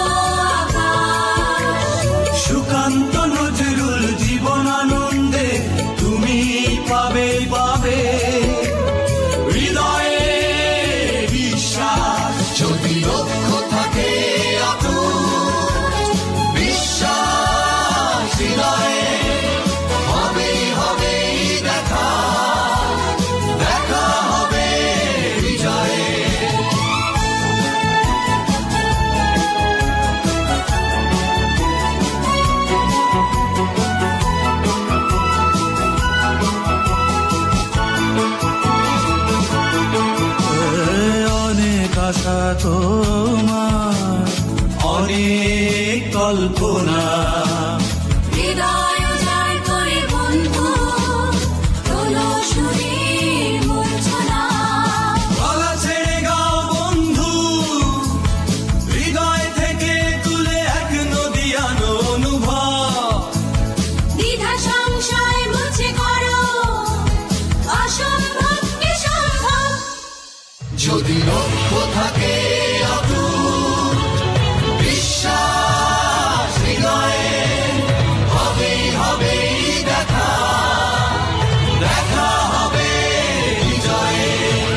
আকাশ
সুকান্ত নজরুল জীবন আনন্দে তুমি পাবে পাবে হৃদয়ে বিশ্বাস
যদি লক্ষ্য থাকে অটুট বিশ্বাস হৃদয়ে হবে হবে দেখা দেখা হবে বিজয়ে
অনেক আশা তোমার অনেক কল্পনা
হৃদয় জয় করে বন্ধু তোলো সুরের মূর্ছনা
গলা ছেড়ে গাও বন্ধু হৃদয় থেকে তুলে এক নদীয়ানো অনুভব
দ্বিধা সংশয় মুছে করো অসম্ভবকে সম্ভব যদি লক্ষ্য থাকে অটুট বিশ্বাস হৃদয়ে হবে হবে দেখা দেখা হবে বিজয়ে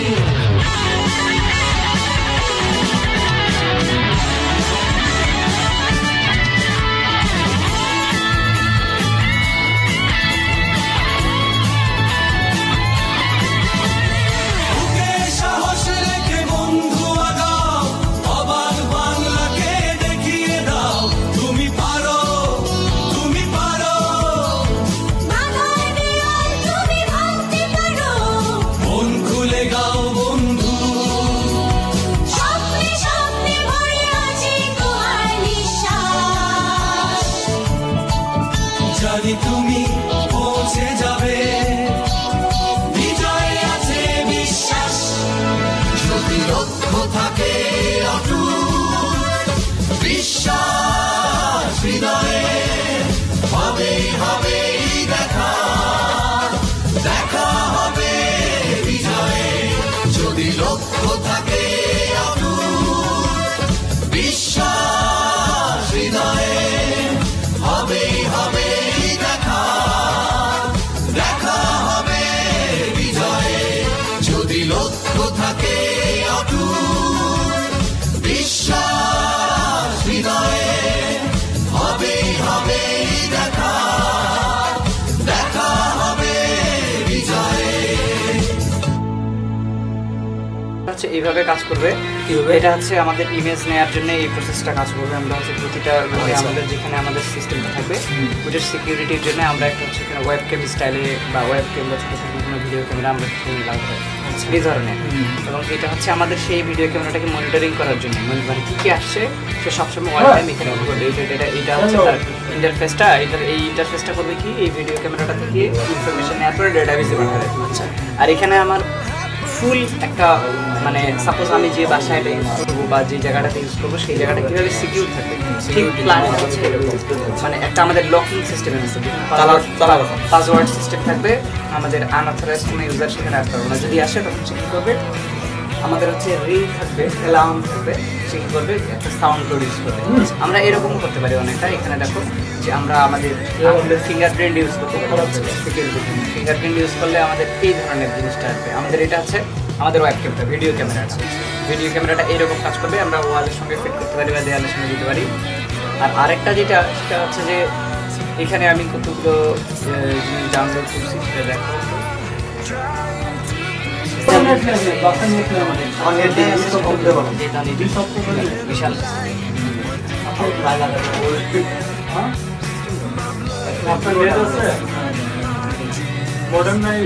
বুকে সাহস রেখে বন্ধু আগাও অবাক বাংলাকে দেখিয়ে দাও তুমি পারো তুমি পারো
বাধার বিরাম তুমি ভাঙতে পারো
মন খুলে গাও বন্ধু
স্বপ্নে স্বপ্নে ভরে আছে তোমার নিঃশ্বাস
জানি তুমি পৌঁছে যাবে বিজয় আছে বিশ্বাস
যদি লক্ষ্য থাকে অটুট বিশ্বাস হৃদয়ে হবে হবে দেখা দেখা হবে বিজয়ে যদি লক্ষ্য থাকে অটুট বিশ্বাস হৃদয়ে হবে হবে দেখা দেখা হবে বিজয়ে যদি লক্ষ্য থাকে অটুট বিশ্বাস হৃদয়ে হবে হবে দেখা দেখা হবে বিজয়ে
হচ্ছে এইভাবে কাজ করবে। এটা হচ্ছে আমাদের ইমেজ নেওয়ার জন্য এই প্রসেসটা কাজ করবে। আমরা হচ্ছে প্রতিটা রুমে আমাদের যেখানে আমাদের সিস্টেমটা থাকবে ওটার সিকিউরিটির জন্য আমরা একটা হচ্ছে ওয়েব ক্যাম স্টাইলে বা ওয়েব ক্যাম বা ছোটো ছোটো কোনো ভিডিও ক্যামেরা আমরা কিনে লাগবে এই ধরনের। এবং এটা হচ্ছে আমাদের সেই ভিডিও ক্যামেরাটাকে মনিটরিং করার জন্য, মানে কী কী আসছে সে সবসময় অল টাইম এখানে অন করবে। এটা হচ্ছে তার ইন্টারফেসটা। এই ইন্টারফেসটা করবে কি এই ভিডিও ক্যামেরাটা থেকে ইনফরমেশন নেওয়ার পরে ডেটাবেসে পাঠাবে। আচ্ছা, আর এখানে আমার ফুল একটা মানে সাপোজ আমি যে বাসায় এটা ইউজ করবো বা যে জায়গাটাতে ইউজ করবো সেই জায়গাটা কীভাবে সিকিউর থাকবে ঠিক প্ল্যানিং হচ্ছে এরকম। মানে একটা আমাদের লকিং সিস্টেমের মধ্যে পাসওয়ার্ড সিস্টেম থাকবে। আমাদের আনঅথরাইজড কোনো ইউজার সেখানে আসতে পারবে না। যদি আসে তখন সে কী করবে, আমাদের হচ্ছে রিং থাকবে, অ্যালার্ম থাকবে, সে কী করবে একটা সাউন্ড প্রডিউস করবে। আমরা এরকম করতে পারি অনেকটা। এখানে দেখো যে আমরা আমাদের ফিঙ্গারপ্রিন্ট ইউজ করতে পারি। সিকিউরিটি ফিঙ্গারপ্রিন্ট ইউজ করলে আমাদের এই ধরনের জিনিসটা আসবে। আমাদের এটা আছে আমাদের ওয়েব ক্যামেরা, ভিডিও ক্যামেরা আছে। ভিডিও ক্যামেরাটা এইরকম কাজ করবে। আমরা ওয়ালের সঙ্গে ফিট করতে পারি বা দেওয়ালের সঙ্গে দিতে পারি। আর আরেকটা যেটা সেটা হচ্ছে যে এখানে আমি কতগুলো জিনিস ডাউনলোড করছি সেটা দেখো। বিশাল
মডার্ন নাই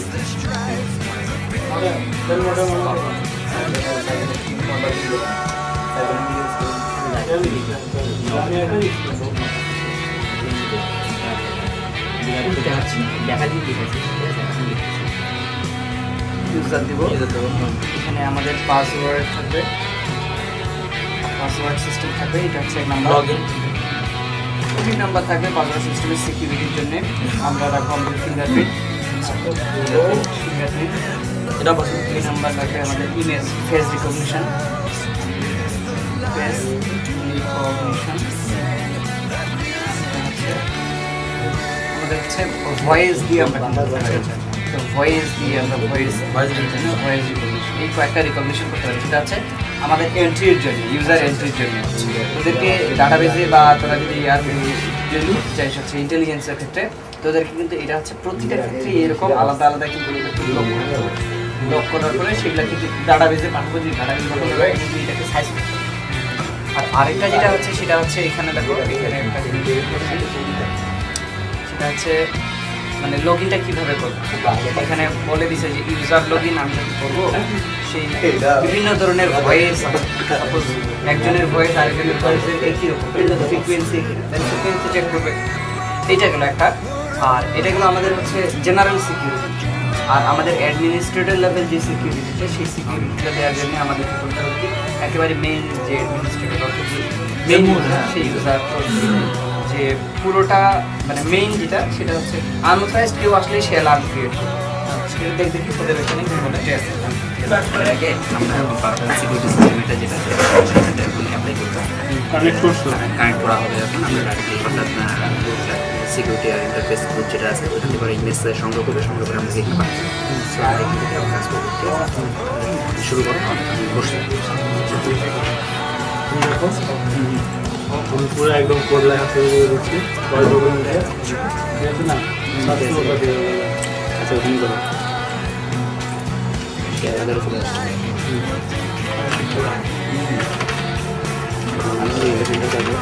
এখানে আমাদের পাসওয়ার্ড থাকবে, পাসওয়ার্ড সিস্টেম থাকবে। এটা হচ্ছে নাম্বার লগইন নাম্বার থাকবে পাসওয়ার্ড সিস্টেমের সিকিউরিটির জন্য। আমরা রাখবো আমাদের ফিঙ্গারপ্রিন্ট
এটা বসে
2 নাম্বার লাগবে আমাদের image face recognition, face recognition. আমাদের হচ্ছে ভয়েস দিয়ে আমরা ভয়েস দিয়ে আমরা ভয়েস রিকগনিশন, এই কয়েকটা রিকগনিশন করতে পারি। সেটা হচ্ছে আমাদের এন্ট্রির জন্য, ইউজার এন্ট্রির জন্য ওদেরকে ডাটাবেজে বা তোরা যদি যদি চাইছ হচ্ছে ইন্টেলিজেন্সের ক্ষেত্রে, তোদেরকে কিন্তু এটা হচ্ছে প্রতিটা ক্ষেত্রে এরকম আলাদা আলাদা কিন্তু লক করার পরে সেগুলা কিন্তু ডাটাবেজে পাঠাবো। যে ডাটাবেজ পাঠাবো কিন্তু এটাকে সাইজ করতে হবে। আর আরেকটা যেটা হচ্ছে সেটা হচ্ছে এখানে দেখো, এখানে একটা জিনিস সেটা হচ্ছে মানে লগইনটা কিভাবে করবো। এখানে বলে দিছে যে ইউজার লগইন আমি যদি করবো, সেই বিভিন্ন ধরনের ভয়েস, সাপোজ একজনের ভয়েস আরেকজনের ভয়েসের একই রকম ফ্রিকোয়েন্সি চেক করবে, এইটা গেলো একটা। আর এটা গেলো আমাদের হচ্ছে জেনারেল সিকিউরিটি। আর আমাদের অ্যাডমিনিস্ট্রেটর লেভেল যে সিকিউরিটিটা, সেই সিকিউরিটিটা দেওয়ার জন্য আমাদের কি করতে হবে, একেবারে মেইন যে অ্যাডমিনিস্ট্রেটর অর্থাৎ মেইন সেই ইউজার যে পুরোটা মানে মেইন যেটা সেটা হচ্ছে আনঅথরাইজড কেউ আসলে সে অ্যালার্ম ক্রিয়েট করবে। সেটা দেখতে কি ওদের এখানে কোনো টেস্ট আগে আমরা সিকিউরিটি সিস্টেমটা যেটা সেটা এখন অ্যাপ্লাই করতে কানেক্ট করা হবে। এখন আমরা ডাইরেক্টলি অর্থাৎ সিকিউরিটি আর ইন্টারফেস গ্রুপ যেটা আছে ওখান থেকে ইমেজ সংগ্রহ করে আমরা এখানে পাচ্ছি। আর এখান থেকে আমরা কাজ করবো। শুরু করতে হবে বসে
পুরো একদম কোড লেখা শুরু করে দিচ্ছি। না
আচ্ছা ওখানে করো আমাদের চলে আসছে। আমাদের ইলেভেনটা যাবো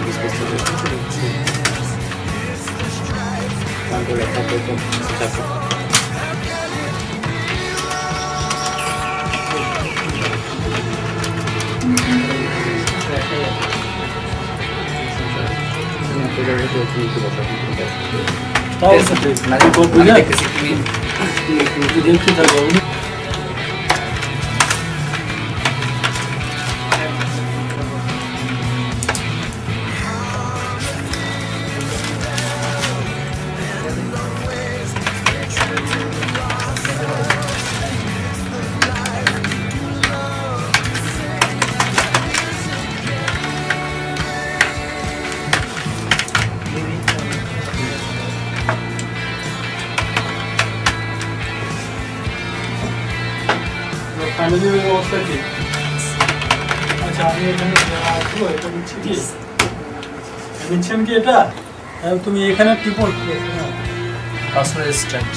ফ্যামিলির অবস্থা কি? আচ্ছা আমি এখানে আসবো, এটা নিচ্ছি কি নিচ্ছেন কি এটা? তুমি এখানে টিপন
পাসওয়ার্ড স্ট্যান্ড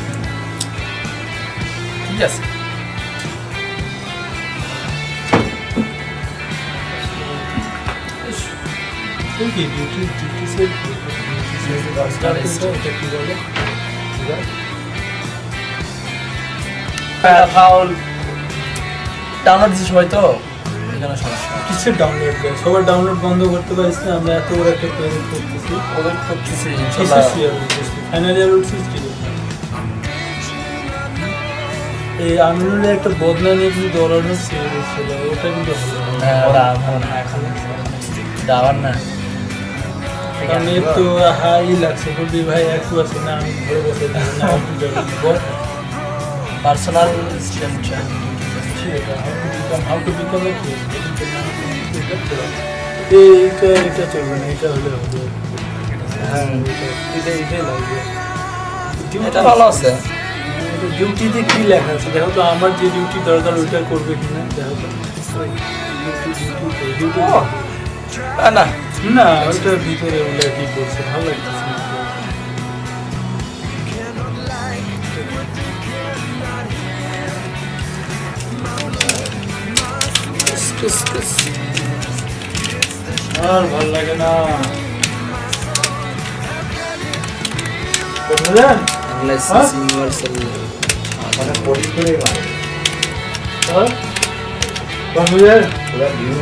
ঠিক আছে।
কি ডিউটি সেট কি বলে
ফাউল ডাউনলোড দিচ্ছি সবাই তো এখানে সমস্যা
কিছু ডাউনলোড করে সবার ডাউনলোড বন্ধ করতে পারিস না। আমরা এত বড় একটা প্রজেক্ট করতেছি,
ওদের করতেছি ইনশাআল্লাহ।
ফাইনাল ইয়ার উঠছিস কি এই আমিনুল একটা বদলা নিয়ে কিন্তু দৌড়ানো ছিল, ওটা কিন্তু
দাবার না
কারণ এর তো হাই লাগছে বলবি ভাই একটু আছে না আমি ঘরে বসে
পার্সোনাল
হাউ টু বিকাম এটা চলবে না, এটা হলে হবে। হ্যাঁ এটাই লাগবে।
এটা ভালো আছে।
ডিউটিতে কি লেখা আছে দেখো তো, আমার যে ডিউটি দরকার ওইটা করবে কিনা দেখো তো। ডিউটি
না
না ওইটার ভিতরে ওগুলো কি করছে ভালো লাগতেছে না। আর ভাল লাগে না বুঝলেন?
লাইসেন্স ইউনিভার্সাল
মানে পড়ি করে ভালো হ্যাঁ বুঝলেন পুরো ভিউ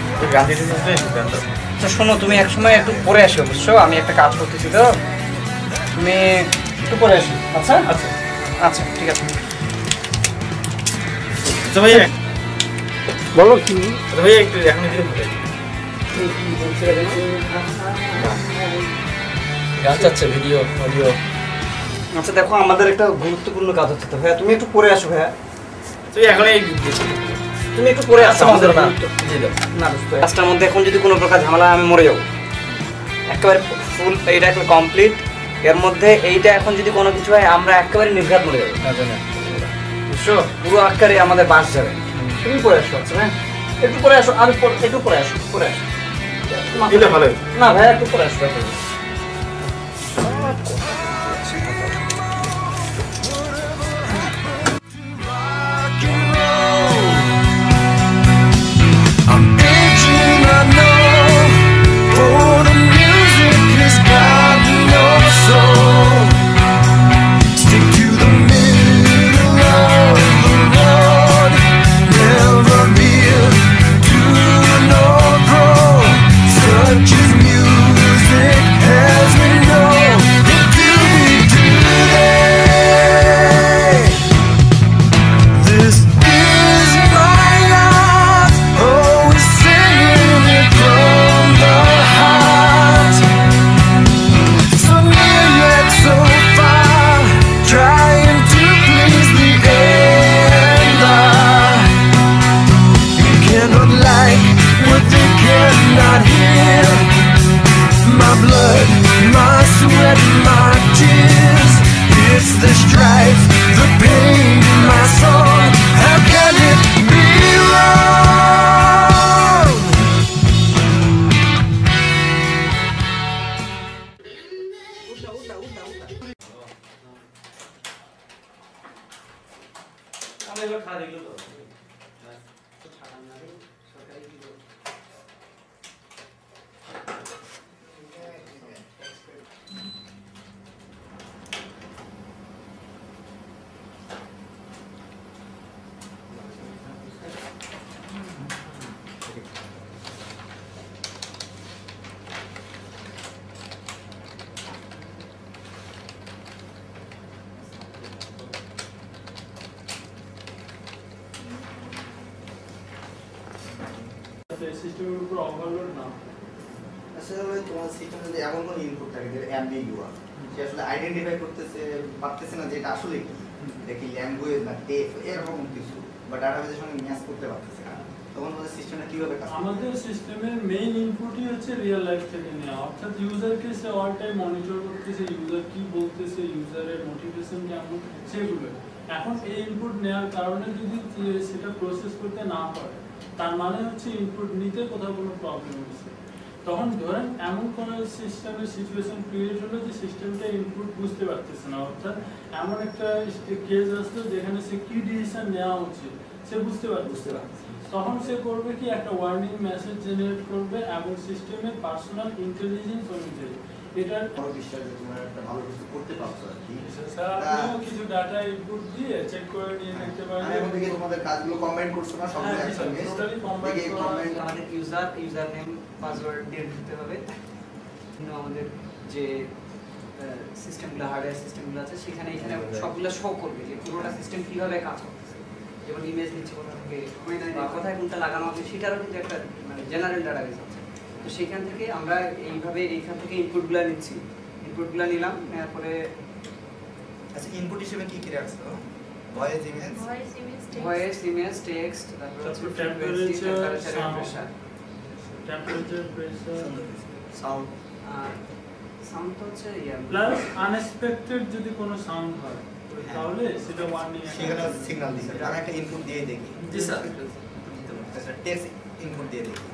শোনো তুমি এক সময় একটু পরে আসো বুঝছো, আমি একটা কাজ করতেছি তো
তুমি একটু পরে আসো। আচ্ছা আচ্ছা আচ্ছা ঠিক আছে।
আচ্ছা ভাইয়া
বলো কি
ভাইয়া একটু এখন দিলে ভালো
গান চাচ্ছে ভিডিও অডিও। আচ্ছা দেখো আমাদের একটা গুরুত্বপূর্ণ কাজ হচ্ছে তো ভাইয়া, তুমি একটু পরে আসো ভাইয়া।
তুই এখন এই
তুমি একটু পরে আসো আমাদের না
জি দাও
না কাজটার মধ্যে এখন যদি কোনো প্রকার ঝামেলা আমি মরে যাবো। একেবারে ফুল এইটা একটা কমপ্লিট, এর মধ্যে এইটা এখন যদি কোনো কিছু হয় আমরা একেবারে নির্ঘাত মরে যাবো। বুঝছো, পুরো আকারে আমাদের বাস যাবে। তুমি পরে আসো। আচ্ছা হ্যাঁ একটু পরে আসো, আর একটু পরে আসো, পরে আসো
দিলে ভালো
না ভাই একটু পরে আসো।
I'm aging, I know. Oh, the music has got no soul. Stick to the middle of the road. Never veer to no grow. Such is music as we know it to be today. This is my life. Always singing it from the heart. So near yet so far, trying to please the end. You cannot like what they cannot hear. My blood, my sweat, my tears. It's the strife, the pain in my soul. How can it be wrong?
আমি এবার খাওয়া দেখলো তো
সিস্টেমের উপর overload না।
আসলে তোমার সিস্টেমে যদি এমন কোনো ইনপুট থাকে যেটা অ্যাম্বিগুয়াস, সে আসলে আইডেন্টিফাই করতেছে পারতেছে না যে এটা আসলে কি, দেখি ল্যাঙ্গুয়েজ না টেক্সট এরকম কিছু, বা ডাটাবেসের সঙ্গে ম্যাচ করতে পারতেছে না, তখন আমাদের সিস্টেমটা কিভাবে কাজ করে?
আমাদের সিস্টেমের মেইন ইনপুটই হচ্ছে রিয়েল লাইফ থেকে নেওয়া, অর্থাৎ ইউজারকে সে অল টাইম মনিটর করতেছে, ইউজার কি বলতেছে, ইউজারের মোটিভেশন কেমন, সেগুলো। এখন এই ইনপুট নেওয়ার কারণে যদি সেটা প্রসেস করতে না পারে, তার মানে হচ্ছে ইনপুট নিতে কোথাও কোনো প্রবলেম হচ্ছে। তখন ধরেন এমন কোনো সিস্টেমের সিচুয়েশন ক্রিয়েট হলো যে সিস্টেমটা ইনপুট বুঝতে পারতেছে না, অর্থাৎ এমন একটা কেস আসলো যেখানে সে কি ডিসিশন নেওয়া উচিত সে বুঝতে পারতেছে না। তখন সে করবে কি, একটা ওয়ার্নিং মেসেজ জেনারেট করবে এবং সিস্টেমের পার্সোনাল ইন্টেলিজেন্স অনুযায়ী এটার
বিশ্বাস যে তোমরা একটা ভালো কিছু করতে পারছো আর কি।
স্যার আপনিও কিছু ডাটা ইনপুট দিয়ে চেক করে নিয়ে দেখতে পারেন।
আমি এখন থেকে তোমাদের কাজগুলো কমেন্ট করছো না সবগুলো একসঙ্গে দেখি কমেন্ট।
আমাদের ইউজার নেম পাসওয়ার্ড দিয়ে দিতে হবে। কিন্তু আমাদের যে সিস্টেমগুলো হার্ডওয়্যার সিস্টেমগুলো আছে সেখানে এখানে সবগুলো শো করবে যে পুরোটা সিস্টেম কিভাবে কাজ করতেছে, যেমন ইমেজ নিচ্ছে কোথা থেকে বা কোথায় কোনটা লাগানো হবে সেটারও কিন্তু একটা মানে জেনারেল ডাটাবেস আছে। তো সেখান থেকে আমরা এইভাবে এইখান থেকে ইনপুটগুলো নিচ্ছি, ইনপুটগুলো নিলাম, নেওয়ার পরে
আচ্ছা ইনপুট হিসেবে কি কি রাখছো? ভয়েস ইমেজ
টেক্সট, তারপর
টেম্পারেচার, প্রেসার,
সাউন্ড।
আর সাউন্ড তো হচ্ছে
প্লাস আনএক্সপেক্টেড যদি কোনো সাউন্ড হয় তাহলে সেটা ওয়ার্নিং
সেখানে সিগন্যাল দিতে হবে। আমি একটা ইনপুট দিয়ে দেখি।
জি স্যার।
আচ্ছা টেক্সট ইনপুট দিয়ে দেখি।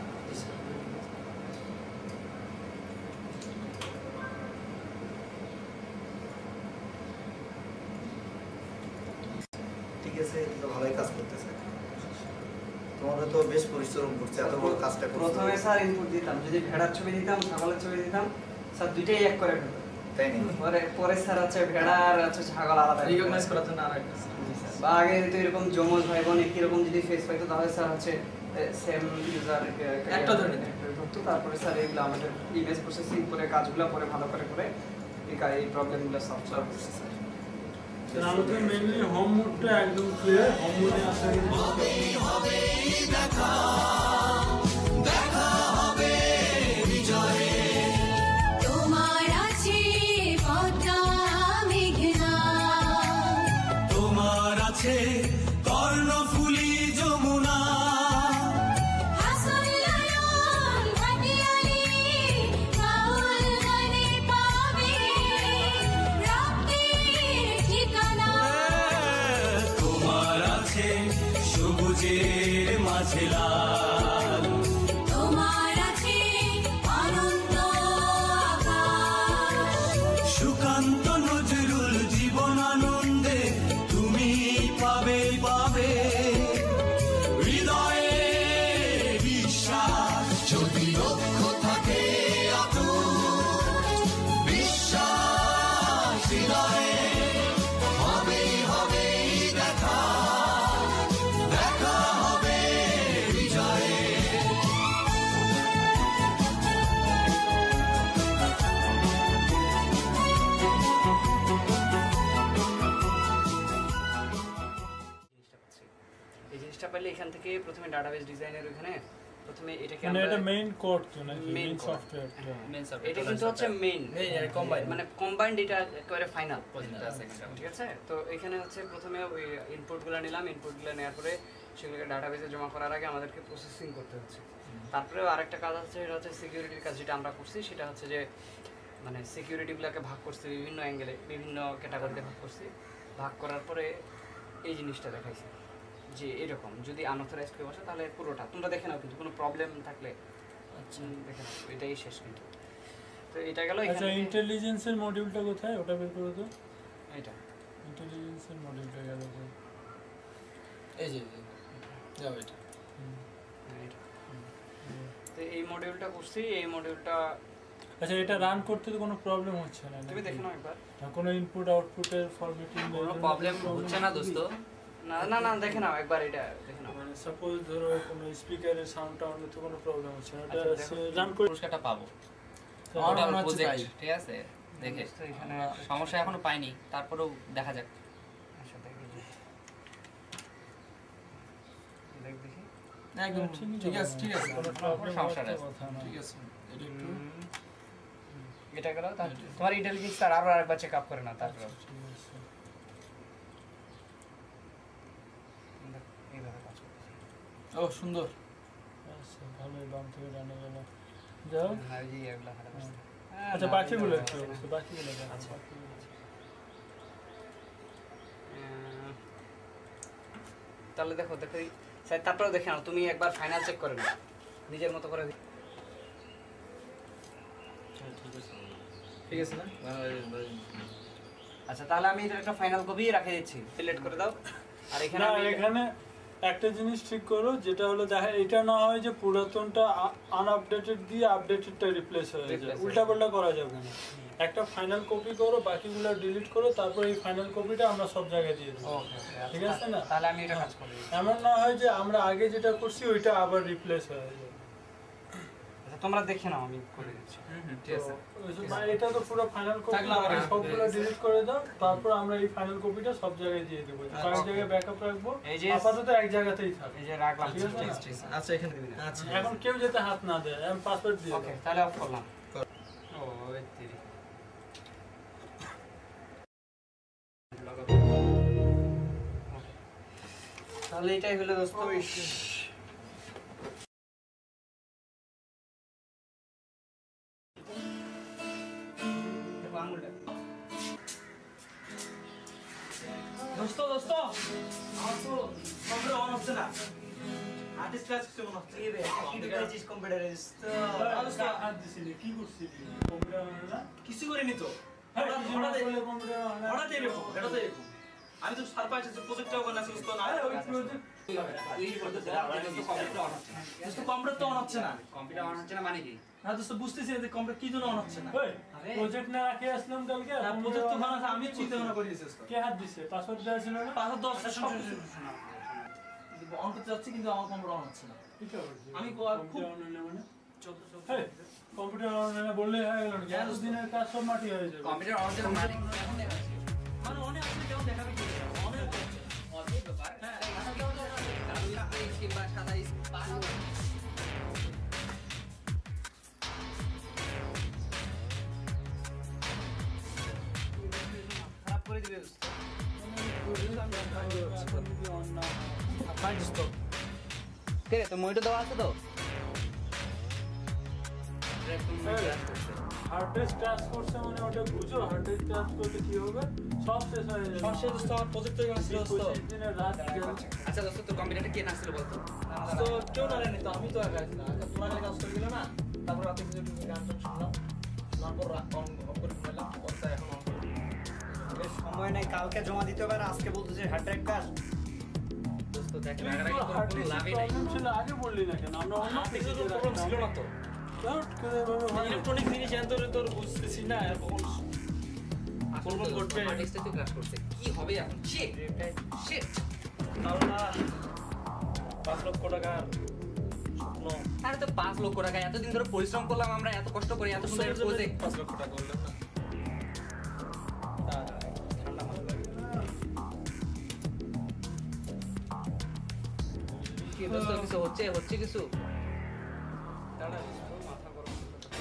ঠিক আছে, এটা তো ভালোই কাজ করতেছে। তোমরা তো বেশ পরিশ্রম করছে এত বড় কাজটা করতে।
প্রথমে স্যার ইনপুট দিতাম, যদি ভেড়ার ছবি দিতাম ছাগলের ছবি দিতাম স্যার দুইটাই এক করে ফেলতো,
তাই না?
পরে স্যার আছে ভেড়া আর আছে ছাগল আলাদা রিকগনাইজ করার জন্য আরেকটা, বা আগে তো এরকম যমজ ভাই বোন একই রকম যদি ফেস পাইতো তাহলে স্যার হচ্ছে সেম ইউজার একটা ধরে ধরতো। তারপরে স্যার এগুলো আমাদের ইমেজ প্রসেসিং করে কাজগুলো পরে ভালো করে করে এই প্রবলেমগুলো সলভ করা হচ্ছে স্যার।
আমাদের মেইনলি হোম মোডটা একদম ক্লিয়ার, হোম মোডে আসা
হবে দেখা হবে বিজয়ে
তোমার আছে পদ্মা মেঘনা,
তোমার আছে কর্ণফুলী যমুনা,
হাসন লালন ভাটিয়ালি বাউল গানে পাবে রক্তের ঠিকানা।
তোমার আছে সবুজের মাঝে লাল,
তোমার আছে অনন্ত আকাশ,
সুকান্ত নজরুল জীবন আনন্দে তুমি পাবে পাবে হৃদয়ে বিশ্বাস, যদি লক্ষ্য থাকে অটুট বিশ্বাস হৃদয়ে হবে দেখা হবে বিজয়ে।
এই জিনিসটা পাইলে এখান থেকে প্রথমে ডাটাবেস ডিজাইনের ওখানে প্রথমে এটাকে
মানে এটা মেইন কোড তো নাকি
main
main software?
Main software এটা কিন্তু হচ্ছে মেইন কম্বাইন্ড, মানে কম্বাইন্ড এটা একেবারে ফাইনাল প্রজেক্টটা আছে এখানে, ঠিক আছে? তো এখানে হচ্ছে প্রথমে ওই ইনপুটগুলো নিলাম, ইনপুটগুলো নেওয়ার পরে সেগুলোকে ডাটাবেসে জমা করার আগে আমাদেরকে প্রসেসিং করতে হচ্ছে। তারপরেও আরেকটা কাজ আছে, এটা হচ্ছে সিকিউরিটির কাজ, যেটা আমরা করছি সেটা হচ্ছে যে মানে সিকিউরিটিগুলোকে ভাগ করছি বিভিন্ন অ্যাঙ্গেলে, বিভিন্ন ক্যাটাগরিতে ভাগ করছি। ভাগ করার পরে এই জিনিসটা দেখাইছি যে এরকম যদি আনঅথরাইজ কেউ আসে তাহলে পুরোটা তোমরা দেখে নাও, কিন্তু কোনো প্রবলেম থাকলে আচ্ছা দেখে নাও, এটাই শেষ কিন্তু। তো এটা গেল।
আচ্ছা ইন্টেলিজেন্সের মডিউলটা কোথায়, ওটা বের করো তো।
এটা
ইন্টেলিজেন্সের মডিউলটা গেল কোথায়?
এই যে যাও এটা।
তো এই মডিউলটা করছি, এই মডিউলটা
আচ্ছা এটা রান করতে তো কোনো প্রবলেম হচ্ছে না?
তুমি দেখে নাও একবার।
কোনো ইনপুট আউটপুটের ফরম্যাটিং
কোনো প্রবলেম হচ্ছে না দোস্ত? না না না দেখে নাও একবার, এটা দেখে নাও।
মানে সাপোজ ধরো কোনো স্পিকারের সাউন্ড টাউন্ডে তো কোনো প্রবলেম হচ্ছে না, এটা রান করে
পুরস্কারটা পাবো।
আমার মনে হচ্ছে তাই,
ঠিক আছে? দেখে এখানে সমস্যা এখনো পাইনি, তারপরেও দেখা যাক। আচ্ছা দেখি দেখি
একদম ঠিক আছে ঠিক আছে,
কোনো সমস্যা নেই,
ঠিক আছে। এটা একটু
এটা গেল। তোমার ইন্টেলিজেন্স স্যার আরো আরেকবার চেক আপ করে না, তারপর
ও সুন্দর।
আচ্ছা ভালো, বাম থেকে ডানে গেল। যাও
হাজি এগুলা ভালো আছে।
আচ্ছা বাকিগুলো একটু বাকিগুলো
আচ্ছা তাহলে দেখো দেখো স্যার, তারপরে দেখে নাও, তুমি একবার ফাইনাল চেক করে নাও নিজের মতো করে।
ঠিক আছে না?
আচ্ছা তাহলে আমি এটা একটা ফাইনাল কপি রেখে দিচ্ছি, সিলেক্ট করে দাও। আর এখানে
এখানে একটা জিনিস ঠিক করো, যেটা হলো দেখা এটা না হয় যে পুরাতনটা আনআপডেটেড দিয়ে আপডেটেডটা রিপ্লেস হয়ে যায়, উল্টাপাল্টা করা যাবে না। একটা ফাইনাল কপি করো, বাকিগুলো ডিলিট করো, তারপর এই ফাইনাল কপিটা আমরা সব জায়গায় দিয়ে দেবো, ঠিক আছে না?
তাহলে আমি এটা কাজ করি।
এমন না হয় যে আমরা আগে যেটা করছি ওইটা আবার রিপ্লেস হয়ে যায়।
তোমরা দেখে নাও, আমি করে দিচ্ছি। ঠিক আছে,
এটা তো পুরো ফাইনাল কপি, সবগুলো ডিলিট করে দাও, তারপর আমরা এই ফাইনাল কপিটা সব জায়গায় দিয়ে দেবো, কয়েক জায়গায় ব্যাকআপ রাখবো, আপাতত এক জায়গাতেই থাকবে।
এই যে রাখলাম,
ঠিক আছে?
আচ্ছা এখানে দিবি। আচ্ছা
এখন কেউ যেতে হাত না দেয়, আমি পাসওয়ার্ড দিয়ে
ওকে তাহলে অফ করলাম। ও এই তেরি তাহলে এটাই হলো দোস্ত।
দোস্ত দোস্ত আমার তো কম্পিউটার অন হচ্ছে না, আর্টিস্ট ক্লাস কিছু মনে হচ্ছে।
কি ডিভাইস কম্পিউটারে
হাত দিছিলি, কি করছিলি? কম্পিউটার মানে না
কিছু করিনি তো, হঠাৎ এরকম, এটা তো এরকম। আমি তো সারপ্রাইজ আছে, প্রজেক্টটাও করে না সুস্থ না, ওই প্রজেক্ট কম্পিউটার তো অন হচ্ছে না।
কম্পিউটার অন হচ্ছে না মানে কি?
না দোস্ত বুঝতেছি যে কম্পিউটার কি জন্য অন হচ্ছে না।
প্রজেক্ট না রাখে আসলাম কালকে,
না প্রজেক্ট তো বানাতে আমি চিন্তা ভাবনা করে দিয়েছি।
কে হাত দিছে? পাসওয়ার্ড দেওয়া ছিল না?
পাসওয়ার্ড দেওয়া সব কিছু অন করতে যাচ্ছি কিন্তু আমার কম্পিউটার অন হচ্ছে না। আমি খুব
মানে কম্পিউটার অনলাইনে বললে হয়ে গেল না, দিনের কাজ সব মাটি হয়ে যাবে।
কম্পিউটার অনলাইনে মানে
অনেক আপনি কেমন দেখাবে কি অনেক
অনেক ব্যাপার কিংবা সাদা
খারাপ করে দিবে
তো মইটা দেওয়া আছে তো
হার্ড ডিস্ক ক্র্যাশ করছে মানে ওটা বুঝো, হার্ড ডিস্ক ক্র্যাশ করলে কি হবে, সব শেষ হয়ে যাবে।
সব শেষ তো আমার প্রজেক্ট হয়ে গেছে দোস্ত।
আচ্ছা দোস্ত তোর কম্পিউটারটা কে নাছিল বলতো?
তো কেউ না জানি তো, আমি তো একা ছিলাম। তোরা কাছে কাজ করে গেল না, তারপর রাতে কিছু গান টান শুনলাম, তারপর অন করে ফেললাম, ওটা এখন অন করে
সময় নাই, কালকে জমা দিতে হবে আর আজকে বলতেছে হার্ড ড্রাইভ কাজ।
দোস্ত দেখ
তুই তো হার্ড ডিস্ক প্রবলেম ছিল আগে বললি না কেন? আমরা অন্য কিছু
প্রবলেম ছিল না তো। ইলেকট্রনিক জিনিস তোর বুঝতেছি না, কখন কোন ঘটবে।
আর্টিস্টে তো ক্রাশ করছে, কি হবে এখন? শিট শিট
আল্লাহ, 5 লক্ষ টাকার স্বপ্ন।
আরে তো 5 লক্ষ টাকা, এতদিন ধরে পরিশ্রম করলাম আমরা, এত কষ্ট করে এত সুন্দর প্রজেক্ট,
5 লক্ষ টাকা করলাম না। ঠান্ডা মাথা লাগে
কি দোস্ত, কিছু হচ্ছে কিছু
দাঁড়া, মাথা গরম।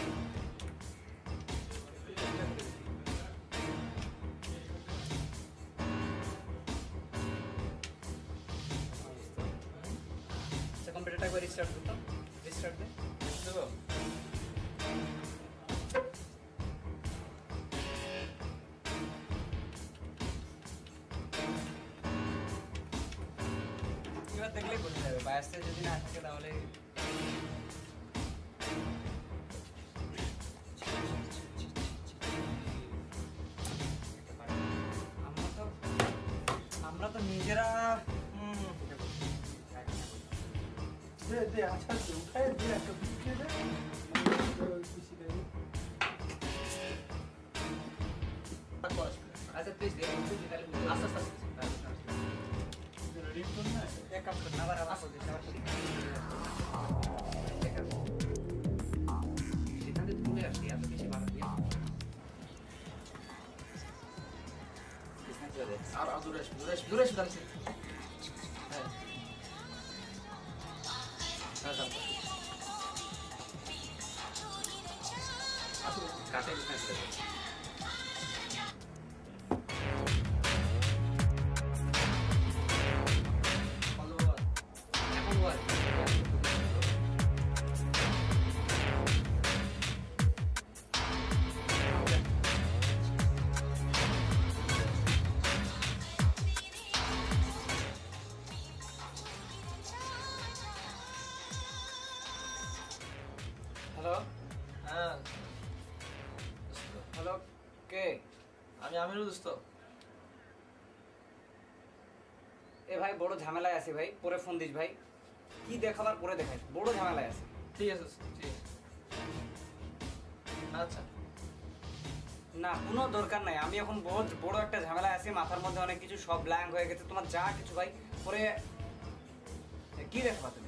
কম্পিউটারটা একবার রিস্টার্ট করতাম, রিস্টার্ট দে
দেবো।
এবার দেখলেই বোঝা যাবে, বায়াসে যদি না থাকে তাহলে
আমরা তো নিজেরা
আচ্ছা উঠায় দিয়ে একটা বিক্রি দেয়
আচ্ছা প্লিজ দেখ আস্তে আস্তে
রেডি করুন না,
এক কাজ করুন, আবার
সিদ্ধান্তে তুলে আসি, এত বেশি ভালো দিয়ে
আর দূরে আসবে তাহলে। হ্যাঁ
কাছে ডিসটেন্স দেবে।
হ্যালো, হ্যাঁ
হ্যালো কে?
আমি আমিরুল দোস্ত।
এ ভাই বড় ঝামেলায় আছি ভাই, পরে ফোন দিস ভাই, কি দেখাবার পরে দেখাই, বড় ঝামেলায় আছি।
ঠিক আছে ঠিক আছে, আচ্ছা
না কোনো দরকার নাই, আমি এখন বহুত বড় একটা ঝামেলায় আছি, মাথার মধ্যে অনেক কিছু সব ব্ল্যাঙ্ক হয়ে গেছে, তোমার যা কিছু ভাই পরে কি দেখবা তুমি?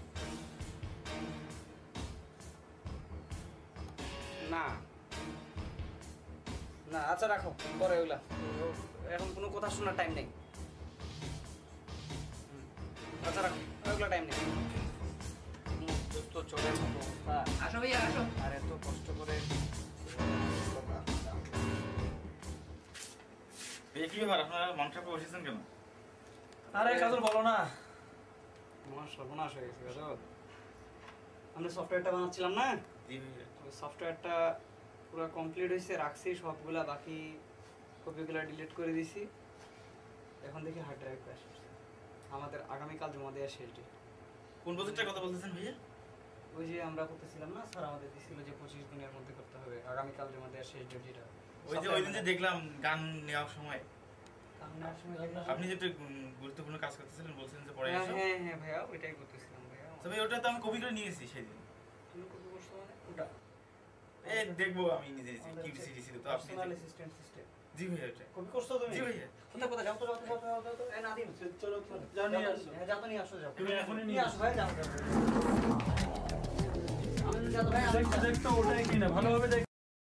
না না আচ্ছা রাখো, পরে ওগুলা, এখন কোনো কথা শোনার টাইম নেই। আচ্ছা রাখো, ওগুলা টাইম নেই।
তো চলে
আসো ভাইয়া আসো।
আর এত কষ্ট করে
কি ব্যাপার, আপনারা মন খারাপ করে বসেছেন কেন?
আরে কাজল বলো না,
আমার সর্বনাশ হয়ে গেছে কাজল। আমরা সফটওয়্যারটা বানাচ্ছিলাম না, ওই সফটওয়্যারটা পুরো কমপ্লিট হয়েছে, রাখছি সবগুলা, বাকি কপিগুলো ডিলিট করে দিছি। এখন দেখি হার্ড ড্রাইভ ক্র্যাশ করছে। আমাদের আগামীকাল জমা দেওয়ার শেষ ডেট।
কোন প্রজেক্টের কথা বলতেছেন ভাইয়া?
ওই যে আমরা করতেছিলাম না, স্যার আমাদের দিছিল যে 25 দিনের মধ্যে করতে হবে, আগামীকাল জমা দেওয়ার শেষ ডেট যেটা।
ওই যে ওইদিন যে দেখলাম গান নেওয়ার সময়
আপনি
যে একটু গুরুত্বপূর্ণ কাজ করতেছিলেন, বলছেন যে পরে
হ্যাঁ হ্যাঁ ভাইয়া, ওইটাই করতেছিলাম ভাইয়া।
তবে ওটা তো আমি কপি করে নিয়ে এসেছি সেদিন।
তুমি কপি করছো মানে ওটা
দেখবো আমি নিজে কি সিরিজ তো আপনি
অ্যাসিস্ট্যান্ট সিস্টেম।
জি ভাইয়া, ওটা
কপি করছো তুমি?
জি ভাইয়া।
কোথায় যাও তো এই নাদিম
চলো যাও নিয়ে আসো।
হ্যাঁ যাও তো নিয়ে আসো, যাও
তুমি এখনই
নিয়ে আসো ভাই, যাও যাও।
দেখতো ওটাই কিনা ভালোভাবে দেখ।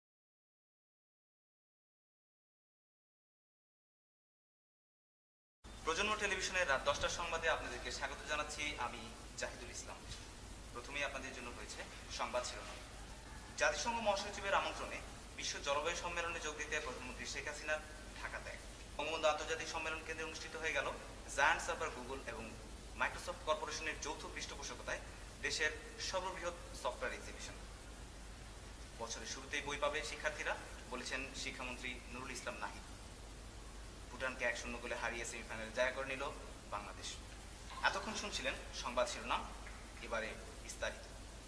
প্রজন্ম টেলিভিশনের রাত 10টার সংবাদে আপনাদেরকে স্বাগত জানাচ্ছি। আমি জাহিদুল ইসলাম। প্রথমেই আপনাদের জন্য হয়েছে সংবাদ শিরোনাম। জাতিসংঘ মহাসচিবের আমন্ত্রণে বিশ্ব জলবায়ু সম্মেলনে যোগ দিতে প্রধানমন্ত্রী শেখ হাসিনার ঢাকা ত্যাগ। বঙ্গবন্ধু আন্তর্জাতিক সম্মেলন কেন্দ্রে অনুষ্ঠিত হয়ে গেল জায়ান্ট সার্ভার গুগল এবং মাইক্রোসফট কর্পোরেশনের যৌথ পৃষ্ঠপোষকতায় দেশের সর্ববৃহৎ সফটওয়্যার এক্সিবিশন। বছরের শুরুতেই বই পাবে শিক্ষার্থীরা, বলেছেন শিক্ষামন্ত্রী নুরুল ইসলাম নাহিদ। ভুটানকে 1-0 গোলে হারিয়ে সেমিফাইনালে জায়গা করে নিল বাংলাদেশ। এতক্ষণ শুনছিলেন সংবাদ শিরোনাম, এবারে বিস্তারিত।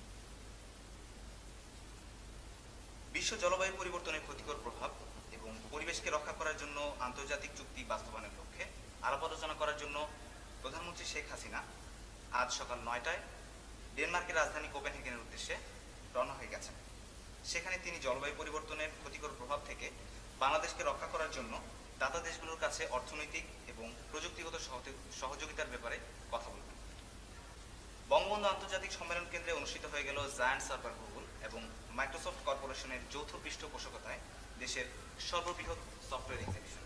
বিশ্ব জলবায়ু পরিবর্তনের ক্ষতিকর প্রভাব এবং পরিবেশকে রক্ষা করার জন্য আন্তর্জাতিক চুক্তি বাস্তবায়নের লক্ষ্যে আলাপ আলোচনা করার জন্য প্রধানমন্ত্রী শেখ হাসিনা আজ সকাল 9টায় ডেনমার্কের রাজধানী কোপেনহেগেনের উদ্দেশ্যে রওনা হয়ে গেছেন। সেখানে তিনি জলবায়ু পরিবর্তনের ক্ষতিকর প্রভাব থেকে বাংলাদেশকে রক্ষা করার জন্য দাতা দেশগুলোর কাছে অর্থনৈতিক এবং প্রযুক্তিগত সহযোগিতার ব্যাপারে কথা বলবেন। বঙ্গবন্ধু আন্তর্জাতিক সম্মেলন কেন্দ্রে অনুষ্ঠিত হয়ে গেল জায়ান্ট সার্ভার গুগল এবং মাইক্রোসফট কর্পোরেশনের যৌথ পৃষ্ঠপোষকতায় দেশের সর্ববৃহৎ সফটওয়্যার এক্সিবিশন।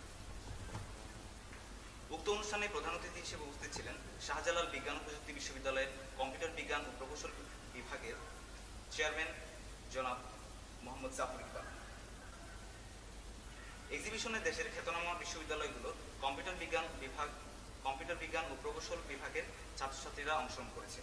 উক্ত অনুষ্ঠানে প্রধান অতিথি হিসেবে উপস্থিত ছিলেন শাহজালাল বিজ্ঞান ও প্রযুক্তি বিশ্ববিদ্যালয়ের কম্পিউটার বিজ্ঞান ও প্রকৌশল বিভাগের চেয়ারম্যান জনাব মোহাম্মদ। এক্সিবিশনে দেশের খ্যাতনামা বিশ্ববিদ্যালয়গুলোর কম্পিউটার বিজ্ঞান ও প্রকৌশল বিভাগের ছাত্রছাত্রীরা অংশগ্রহণ করেছে।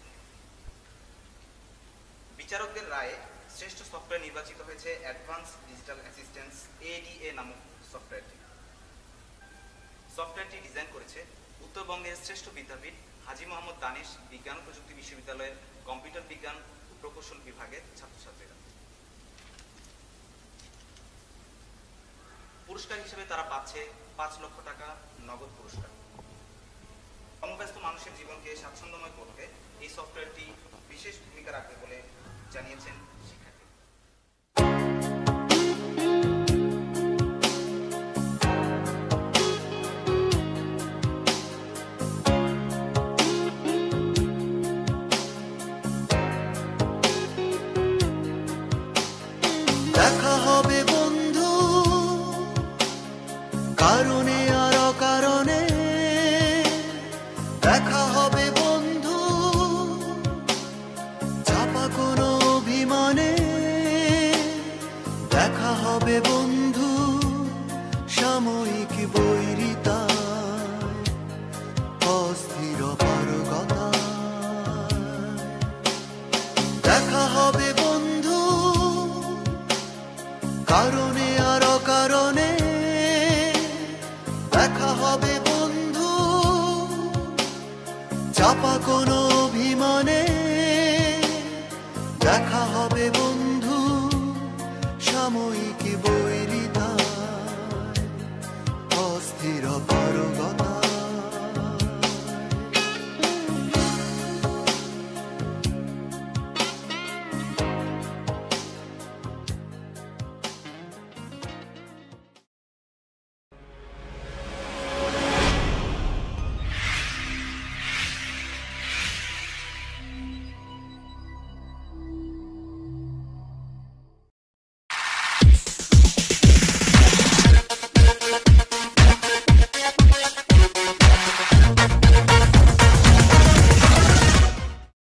বিচারকদের রায়ে শ্রেষ্ঠ সফটওয়্যার নির্বাচিত হয়েছে অ্যাডভান্স ডিজিটাল অ্যাসিস্ট্যান্স ADA নামক সফটওয়্যারটি। সফটওয়্যারটি ডিজাইন করেছে উত্তরবঙ্গের শ্রেষ্ঠ বিদ্যাপীঠ হাজী মোহাম্মদ দানেশ বিজ্ঞান ও প্রযুক্তি বিশ্ববিদ্যালয়ের কম্পিউটার বিজ্ঞান ও প্রকৌশল বিভাগের ছাত্রছাত্রীরা। পুরস্কার হিসেবে তারা পাচ্ছে 5 লক্ষ টাকা নগদ পুরস্কার। কর্মব্যস্ত মানুষের জীবনকে স্বাচ্ছন্দ্যময় করতে এই সফটওয়্যারটি বিশেষ ভূমিকা রাখবে বলে জানিয়েছেন শিক্ষার্থী।
দেখা হবে বন্ধু কারণে আর অকারণে, দেখা হবে বন্ধু চাপা কোনো অভিমানে, দেখা হবে বন্ধু সাময়িক বৈরিতায়, অস্থির পারগতায়, দেখা হবে বন্ধু কারণে আর অকারণে, দেখা হবে বন্ধু চাপা কোনো অভিমানে, দেখা হবে বন্ধু সাময়িক বই